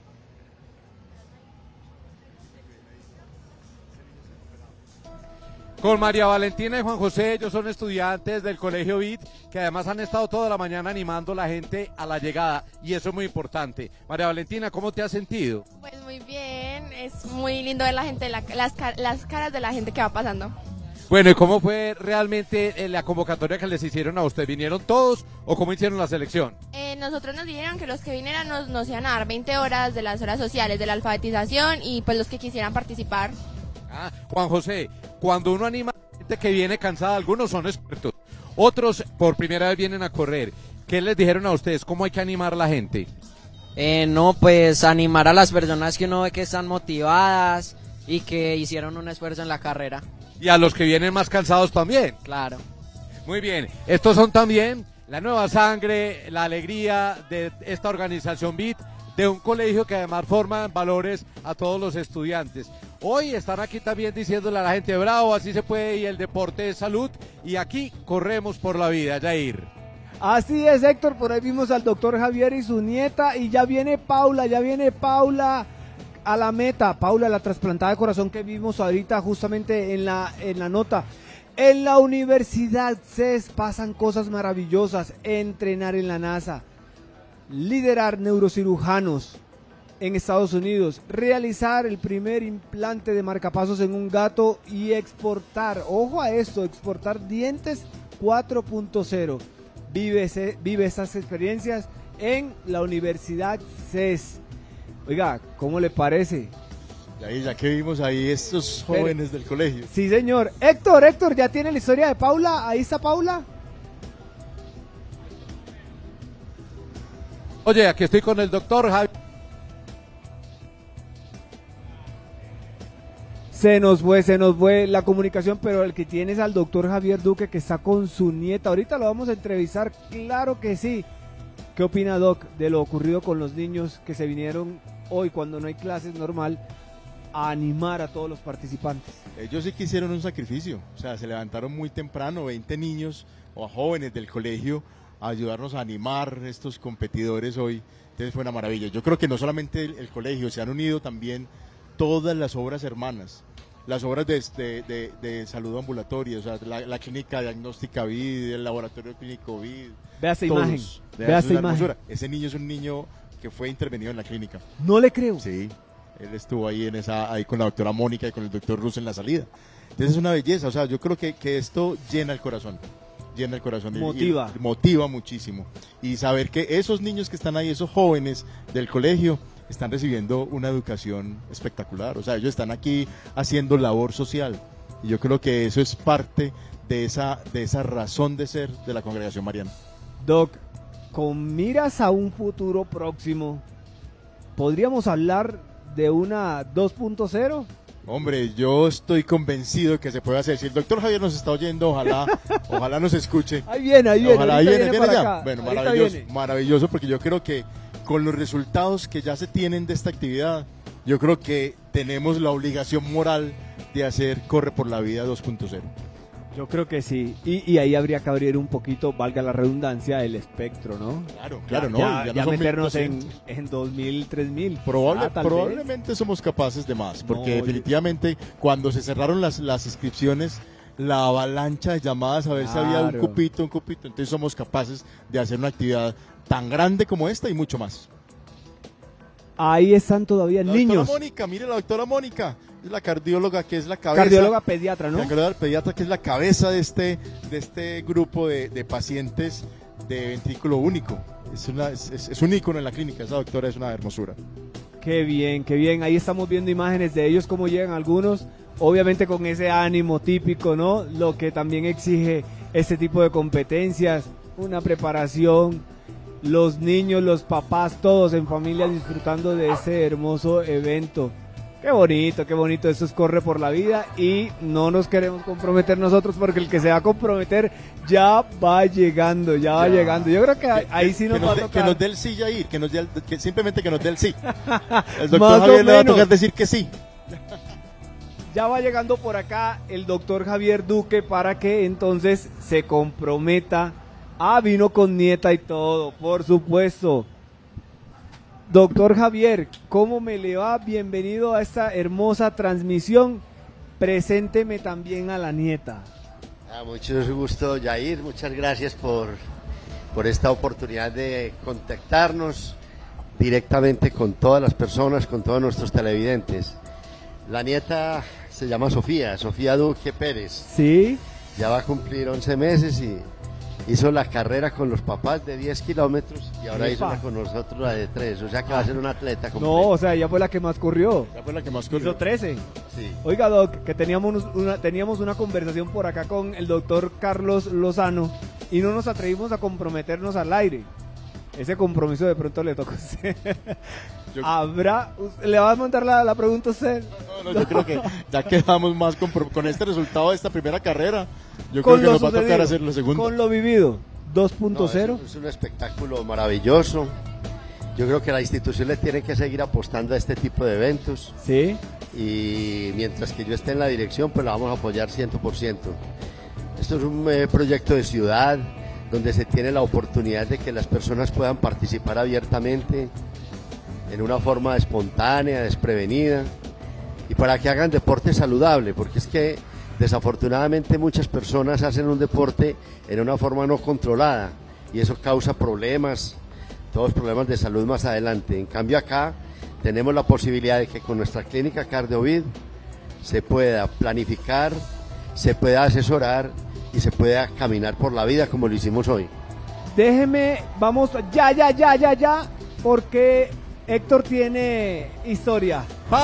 Con María Valentina y Juan José, ellos son estudiantes del Colegio V I T, que además han estado toda la mañana animando a la gente a la llegada, y eso es muy importante. María Valentina, ¿cómo te has sentido? Pues muy bien, es muy lindo ver la gente, la- las, ca- las caras de la gente que va pasando. Bueno, ¿y cómo fue realmente eh, la convocatoria que les hicieron a ustedes? ¿Vinieron todos o cómo hicieron la selección? Eh, nosotros nos dijeron que los que vinieran nos, nos iban a dar veinte horas de las horas sociales, de la alfabetización, y pues los que quisieran participar. Ah, Juan José, cuando uno anima a gente que viene cansada, algunos son expertos, otros por primera vez vienen a correr. ¿Qué les dijeron a ustedes? ¿Cómo hay que animar a la gente? Eh, no, pues animar a las personas que uno ve que están motivadas y que hicieron un esfuerzo en la carrera. Y a los que vienen más cansados también. Claro. Muy bien, estos son también la nueva sangre, la alegría de esta organización V I T, de un colegio que además forma en valores a todos los estudiantes. Hoy están aquí también diciéndole a la gente, bravo, así se puede, y el deporte es salud, y aquí corremos por la vida, Jair. Así es, Héctor, por ahí vimos al doctor Javier y su nieta, y ya viene Paula, ya viene Paula a la meta. Paula, la trasplantada de corazón que vimos ahorita justamente en la, en la nota. En la Universidad C E S pasan cosas maravillosas, entrenar en la NASA, liderar neurocirujanos en Estados Unidos, realizar el primer implante de marcapasos en un gato y exportar, ojo a esto, exportar dientes cuatro punto cero. Vive, ese- vive esas experiencias en la Universidad C E S. Oiga, ¿cómo le parece? Ya, ya que vimos ahí estos jóvenes del colegio. Sí, señor. Héctor, Héctor, ¿ya tiene la historia de Paula? Ahí está Paula. Oye, aquí estoy con el doctor Javier. Se nos fue, se nos fue la comunicación, pero el que tiene es al doctor Javier Duque, que está con su nieta. Ahorita lo vamos a entrevistar, claro que sí. ¿Qué opina, Doc, de lo ocurrido con los niños que se vinieron hoy, cuando no hay clases normal, a animar a todos los participantes? Ellos sí que hicieron un sacrificio, o sea, se levantaron muy temprano, veinte niños o jóvenes del colegio, a ayudarnos a animar estos competidores hoy. Entonces fue una maravilla. Yo creo que no solamente el, el colegio, se han unido también todas las obras hermanas, las obras de, de, de, de salud ambulatoria, o sea, la, la clínica diagnóstica V I D, el laboratorio clínico V I D. Vea esa todos. imagen, Vea, vea es esa una imagen. hermosura. Ese niño es un niño que fue intervenido en la clínica. No le creo. Sí, él estuvo ahí en esa, ahí con la doctora Mónica y con el doctor Rus en la salida. Entonces es una belleza, o sea, yo creo que, que esto llena el corazón, llena el corazón. y- Motiva. y motiva muchísimo. Y saber que esos niños que están ahí, esos jóvenes del colegio, están recibiendo una educación espectacular. O sea, ellos están aquí haciendo labor social. Y yo creo que eso es parte de esa, de esa razón de ser de la Congregación Mariana. Doc, con miras a un futuro próximo, ¿podríamos hablar de una dos punto cero? Hombre, yo estoy convencido de que se puede hacer. Si el doctor Javier nos está oyendo, ojalá, ojalá nos escuche. Ahí viene, ahí viene, Ojalá, ahí ahorita viene, viene viene para ya. acá, Bueno, ahorita maravilloso, viene. maravilloso, porque yo creo que con los resultados que ya se tienen de esta actividad, yo creo que tenemos la obligación moral de hacer Corre por la Vida dos punto cero. Yo creo que sí, y, y ahí habría que abrir un poquito, valga la redundancia, el espectro, ¿no? Claro, claro, Ya- ¿no? Ya, Ya no ya son meternos mil en, doscientos. en dos mil, tres mil. Probable- quizá, tal vez. probablemente somos capaces de más, porque No, yo- definitivamente cuando se cerraron las, las inscripciones, la avalancha de llamadas a ver si había un Claro. cupito, un cupito, entonces somos capaces de hacer una actividad tan grande como esta y mucho más. Ahí están todavía La niños. doctora Mónica, mire la doctora Mónica, es la cardióloga que es la cabeza. Cardióloga pediatra, ¿no? La cardióloga pediatra que es la cabeza de este, de este grupo de, de pacientes de ventrículo único. Es, una, es, es- es un ícono en la clínica, esa doctora es una hermosura. Qué bien, qué bien. Ahí estamos viendo imágenes de ellos, cómo llegan algunos, obviamente con ese ánimo típico, ¿no? Lo que también exige este tipo de competencias, una preparación, los niños, los papás, todos en familia disfrutando de ese hermoso evento. Qué bonito, qué bonito, eso es Corre por la Vida y no nos queremos comprometer nosotros porque el que se va a comprometer ya va llegando, ya, ya. va llegando. Yo creo que, que ahí sí nos que va nos a de, tocar. Que nos dé el sí ya ir, que nos dé el, que simplemente que nos dé el sí. El doctor Javier le va a tocar decir que sí. Ya va llegando por acá el doctor Javier Duque para que entonces se comprometa. Ah, vino con nieta y todo, por supuesto. Doctor Javier, ¿cómo me le va? Bienvenido a esta hermosa transmisión. Presénteme también a la nieta. Ah, mucho gusto, Yair. Muchas gracias por, por esta oportunidad de contactarnos directamente con todas las personas, con todos nuestros televidentes. La nieta se llama Sofía, Sofía Duque Pérez. Sí. Ya va a cumplir once meses y hizo la carrera con los papás de diez kilómetros y ahora Epa. hizo la con nosotros la de tres, o sea que va a ser una atleta completa. No, o sea, ella fue la que más corrió. Ya fue la que más corrió. Hizo trece. Sí. Oiga, Doc, que teníamos una, teníamos una conversación por acá con el doctor Carlos Lozano y no nos atrevimos a comprometernos al aire. Ese compromiso de pronto le toca a usted. Yo... ¿Habrá? ¿Le va a mandar la, la pregunta a usted? No, no, yo creo que ya quedamos más con, con este resultado de esta primera carrera. Yo creo que nos va a tocar hacer la segunda. Con lo vivido, dos punto cero. No, es, es un espectáculo maravilloso. Yo creo que la institución le tiene que seguir apostando a este tipo de eventos. Sí. Y mientras que yo esté en la dirección, pues la vamos a apoyar cien por ciento. Esto es un eh, proyecto de ciudad donde se tiene la oportunidad de que las personas puedan participar abiertamente, en una forma espontánea, desprevenida, y para que hagan deporte saludable, porque es que desafortunadamente muchas personas hacen un deporte en una forma no controlada y eso causa problemas, todos problemas de salud más adelante. En cambio acá tenemos la posibilidad de que con nuestra clínica CardioVid se pueda planificar, se pueda asesorar y se pueda caminar por la vida como lo hicimos hoy. Déjeme, vamos, ya, ya, ya, ya, ya, porque Héctor tiene historia.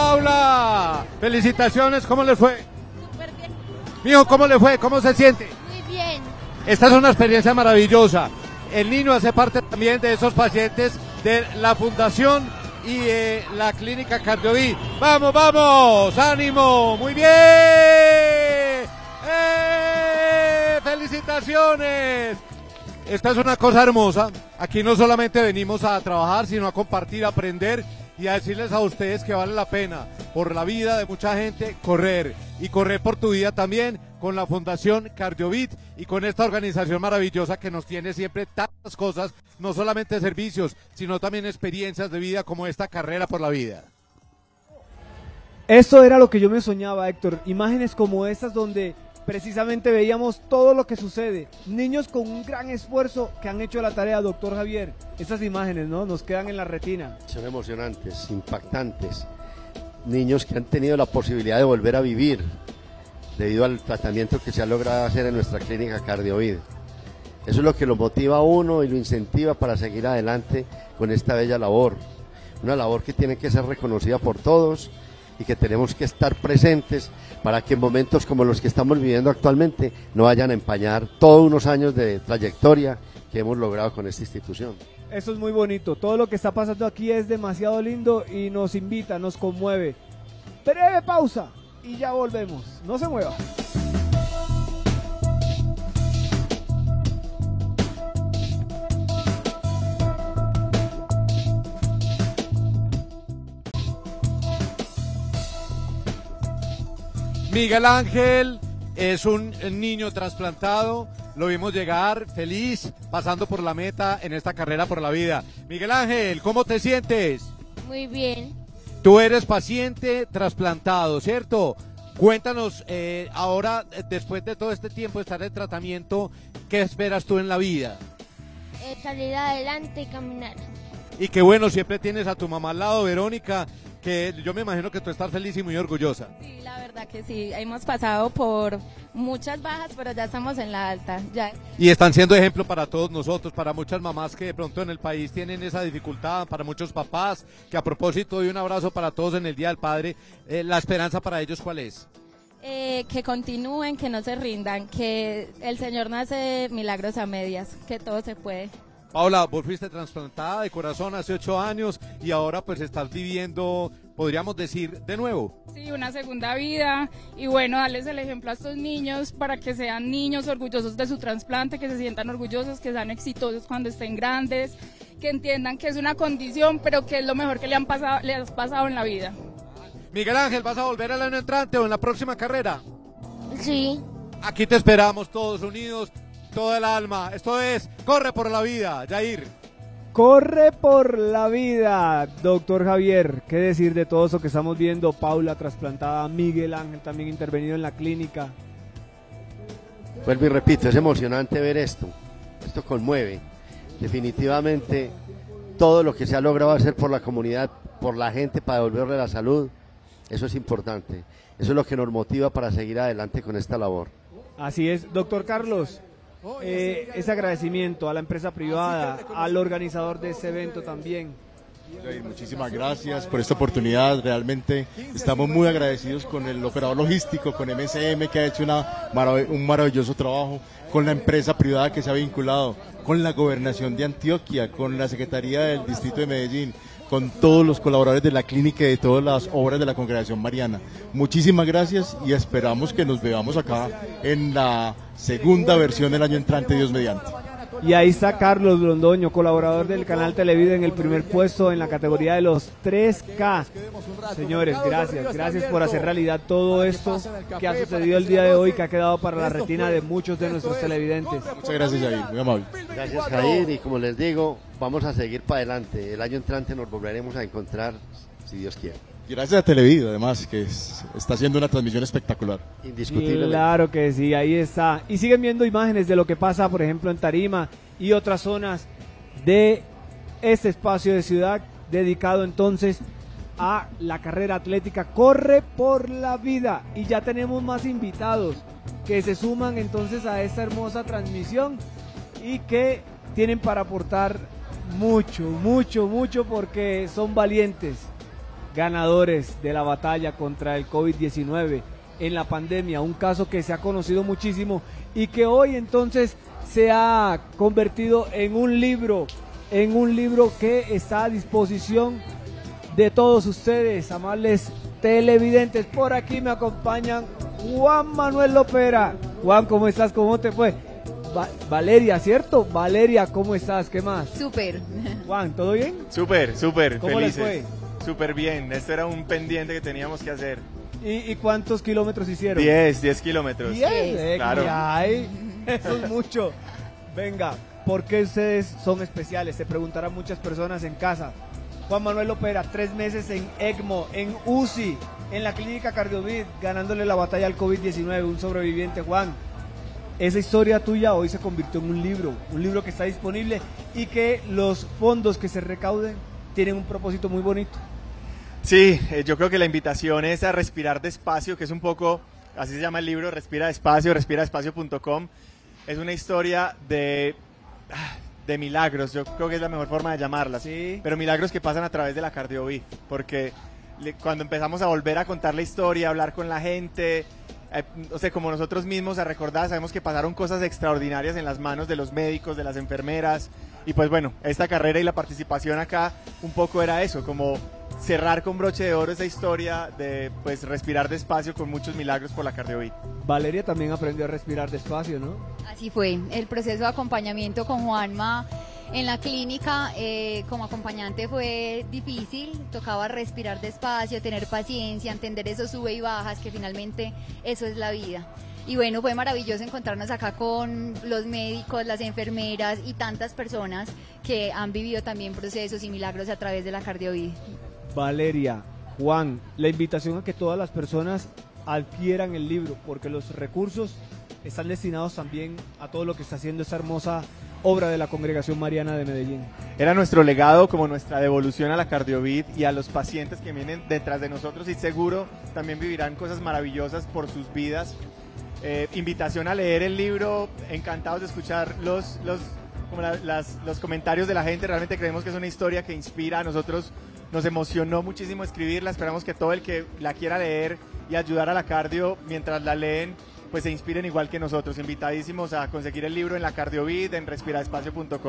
Paula, felicitaciones, ¿cómo le fue? Súper bien. Mijo, ¿cómo le fue? ¿Cómo se siente? Muy bien. Esta es una experiencia maravillosa. El niño hace parte también de esos pacientes de la Fundación y eh, la Clínica CardioVid. ¡Vamos, vamos! ¡Ánimo! ¡Muy bien! ¡Eh! ¡Felicitaciones! Esta es una cosa hermosa. Aquí no solamente venimos a trabajar, sino a compartir, a aprender y a decirles a ustedes que vale la pena, por la vida de mucha gente, correr. Y correr por tu vida también con la Fundación CardioVid y con esta organización maravillosa que nos tiene siempre tantas cosas, no solamente servicios, sino también experiencias de vida como esta carrera por la vida. Eso era lo que yo me soñaba, Héctor. Imágenes como estas donde precisamente veíamos todo lo que sucede. Niños con un gran esfuerzo que han hecho la tarea, doctor Javier. Esas imágenes, ¿no? Nos quedan en la retina. Son emocionantes, impactantes. Niños que han tenido la posibilidad de volver a vivir debido al tratamiento que se ha logrado hacer en nuestra clínica CardioVid. Eso es lo que lo motiva a uno y lo incentiva para seguir adelante con esta bella labor. Una labor que tiene que ser reconocida por todos y que tenemos que estar presentes para que en momentos como los que estamos viviendo actualmente no vayan a empañar todos unos años de trayectoria que hemos logrado con esta institución. Eso es muy bonito, todo lo que está pasando aquí es demasiado lindo y nos invita, nos conmueve. Breve pausa y ya volvemos, no se mueva. Miguel Ángel es un niño trasplantado, lo vimos llegar feliz, pasando por la meta en esta carrera por la vida. Miguel Ángel, ¿cómo te sientes? Muy bien. Tú eres paciente trasplantado, ¿cierto? Cuéntanos, eh, ahora, después de todo este tiempo de estar en tratamiento, ¿qué esperas tú en la vida? Eh, salir adelante y caminar. Y qué bueno, siempre tienes a tu mamá al lado, Verónica, que yo me imagino que tú estás feliz y muy orgullosa. Sí, la verdad que sí, hemos pasado por muchas bajas, pero ya estamos en la alta. Ya. Y están siendo ejemplo para todos nosotros, para muchas mamás que de pronto en el país tienen esa dificultad, para muchos papás, que a propósito de un abrazo para todos en el Día del Padre, eh, ¿la esperanza para ellos cuál es? Eh, que continúen, que no se rindan, que el Señor no hace milagros a medias, que todo se puede. Paula, vos fuiste trasplantada de corazón hace ocho años y ahora pues estás viviendo, podríamos decir, de nuevo. Sí, una segunda vida y bueno, darles el ejemplo a estos niños para que sean niños orgullosos de su trasplante, que se sientan orgullosos, que sean exitosos cuando estén grandes, que entiendan que es una condición, pero que es lo mejor que le han pasado, les ha pasado en la vida. Miguel Ángel, ¿vas a volver al año entrante o en la próxima carrera? Sí. Aquí te esperamos todos unidos, toda el alma. Esto es Corre por la Vida, Jair. Corre por la vida, doctor Javier. ¿Qué decir de todo eso que estamos viendo? Paula trasplantada, Miguel Ángel también intervenido en la clínica. Vuelvo y repito, es emocionante ver esto. Esto conmueve. Definitivamente, todo lo que se ha logrado hacer por la comunidad, por la gente, para devolverle la salud, eso es importante. Eso es lo que nos motiva para seguir adelante con esta labor. Así es, doctor Carlos. Eh, ese agradecimiento a la empresa privada, al organizador de ese evento también. Muchísimas gracias por esta oportunidad, realmente estamos muy agradecidos con el operador logístico, con M S M que ha hecho una marav- un maravilloso trabajo, con la empresa privada que se ha vinculado, con la gobernación de Antioquia, con la Secretaría del Distrito de Medellín, con todos los colaboradores de la clínica y de todas las obras de la Congregación Mariana. Muchísimas gracias y esperamos que nos veamos acá en la segunda versión del año entrante, Dios mediante. Y ahí está Carlos Londoño, colaborador del canal Televida, en el primer puesto en la categoría de los tres K. Señores, gracias, gracias por hacer realidad todo esto que ha sucedido el día de hoy, que ha quedado para la retina de muchos de nuestros televidentes. Muchas gracias, Jair, muy amable. Gracias, Jair, y como les digo, vamos a seguir para adelante. El año entrante nos volveremos a encontrar, si Dios quiere. Gracias a Televida, además, que es- está haciendo una transmisión espectacular. Indiscutiblemente. Claro que sí, ahí está. Y siguen viendo imágenes de lo que pasa, por ejemplo, en Tarima y otras zonas de este espacio de ciudad dedicado entonces a la carrera atlética Corre por la Vida. Y ya tenemos más invitados que se suman entonces a esta hermosa transmisión y que tienen para aportar mucho, mucho, mucho, porque son valientes ganadores de la batalla contra el COVID diecinueve en la pandemia, un caso que se ha conocido muchísimo y que hoy entonces se ha convertido en un libro, en un libro que está a disposición de todos ustedes, amables televidentes. Por aquí me acompañan Juan Manuel Lopera. Juan, ¿cómo estás? ¿Cómo te fue? Va- Valeria, ¿cierto? Valeria, ¿cómo estás? ¿Qué más? Súper. Juan, ¿todo bien? Súper, súper, ¿Cómo les felices. fue? Súper bien, esto era un pendiente que teníamos que hacer. ¿Y, y cuántos kilómetros hicieron? diez, diez kilómetros. diez, eh, claro. que hay. Eso es mucho. Venga, ¿por qué ustedes son especiales? Se preguntarán muchas personas en casa. Juan Manuel Lopera, tres meses en ECMO, en U C I, en la clínica Cardiovid, ganándole la batalla al COVID diecinueve, un sobreviviente. Juan, esa historia tuya hoy se convirtió en un libro, un libro que está disponible y que los fondos que se recauden tienen un propósito muy bonito. Sí, eh, yo creo que la invitación es a respirar despacio, que es un poco, así se llama el libro, Respira Despacio, respira despacio punto com. Es una historia de, ah, de milagros, yo creo que es la mejor forma de llamarlas, sí. Pero milagros que pasan a través de la Cardiovid, porque le- cuando empezamos a volver a contar la historia, a hablar con la gente, eh, o sea, como nosotros mismos a recordar, sabemos que pasaron cosas extraordinarias en las manos de los médicos, de las enfermeras, y pues bueno, esta carrera y la participación acá un poco era eso, como cerrar con broche de oro esa historia de pues respirar despacio con muchos milagros por la Cardiovid. Valeria también aprendió a respirar despacio, ¿no? Así Así fue, el proceso de acompañamiento con Juanma en la clínica eh, como acompañante fue difícil, tocaba respirar despacio, tener paciencia, entender esos sube y bajas, que finalmente eso es la vida. Y bueno, fue maravilloso encontrarnos acá con los médicos, las enfermeras y tantas personas que han vivido también procesos y milagros a través de la Cardiovid. Valeria, Juan, la invitación a que todas las personas adquieran el libro, porque los recursos están destinados también a todo lo que está haciendo esta hermosa obra de la Congregación Mariana de Medellín. Era nuestro legado, como nuestra devolución a la Cardiovid y a los pacientes que vienen detrás de nosotros, y seguro también vivirán cosas maravillosas por sus vidas. Eh, invitación a leer el libro, encantados de escuchar los, los, como la- las, los comentarios de la gente. Realmente creemos que es una historia que inspira. A nosotros nos emocionó muchísimo escribirla, esperamos que todo el que la quiera leer y ayudar a la cardio mientras la leen, pues se inspiren igual que nosotros. Invitadísimos a conseguir el libro en la Cardiovid, en respira despacio punto com.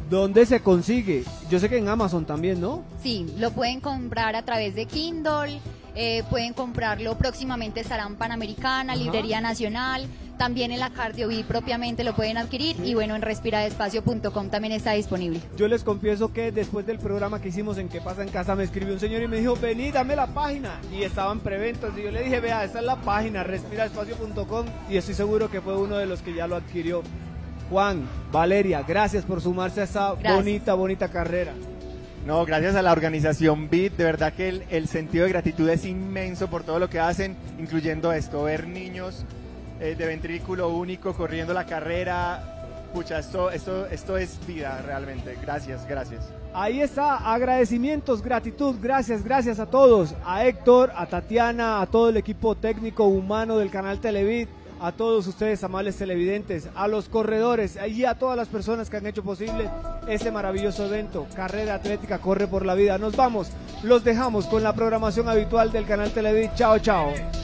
¿Dónde se consigue? Yo sé que en Amazon también, ¿no? Sí, lo pueden comprar a través de Kindle, eh, pueden comprarlo próximamente, estará en Panamericana, Ajá. Librería Nacional, también en la Cardiovid propiamente lo pueden adquirir y bueno, en respiradespacio punto com también está disponible. Yo les confieso que después del programa que hicimos en ¿Qué pasa en casa? Me escribió un señor y me dijo, vení, dame la página. Y estaban preventas y yo le dije, vea, esta es la página, respiradespacio punto com, y estoy seguro que fue uno de los que ya lo adquirió. Juan, Valeria, gracias por sumarse a esta Gracias. bonita, bonita carrera. No, gracias a la organización B I T, de verdad que el, el sentido de gratitud es inmenso por todo lo que hacen, incluyendo esto, ver niños eh, de ventrículo único corriendo la carrera. Pucha, esto, esto, esto es vida realmente. Gracias, gracias. Ahí está, agradecimientos, gratitud, gracias, gracias a todos, a Héctor, a Tatiana, a todo el equipo técnico humano del canal Televid, a todos ustedes, amables televidentes, a los corredores y a todas las personas que han hecho posible este maravilloso evento, Carrera Atlética Corre por la Vida. Nos vamos, los dejamos con la programación habitual del canal Televid. Chao, chao.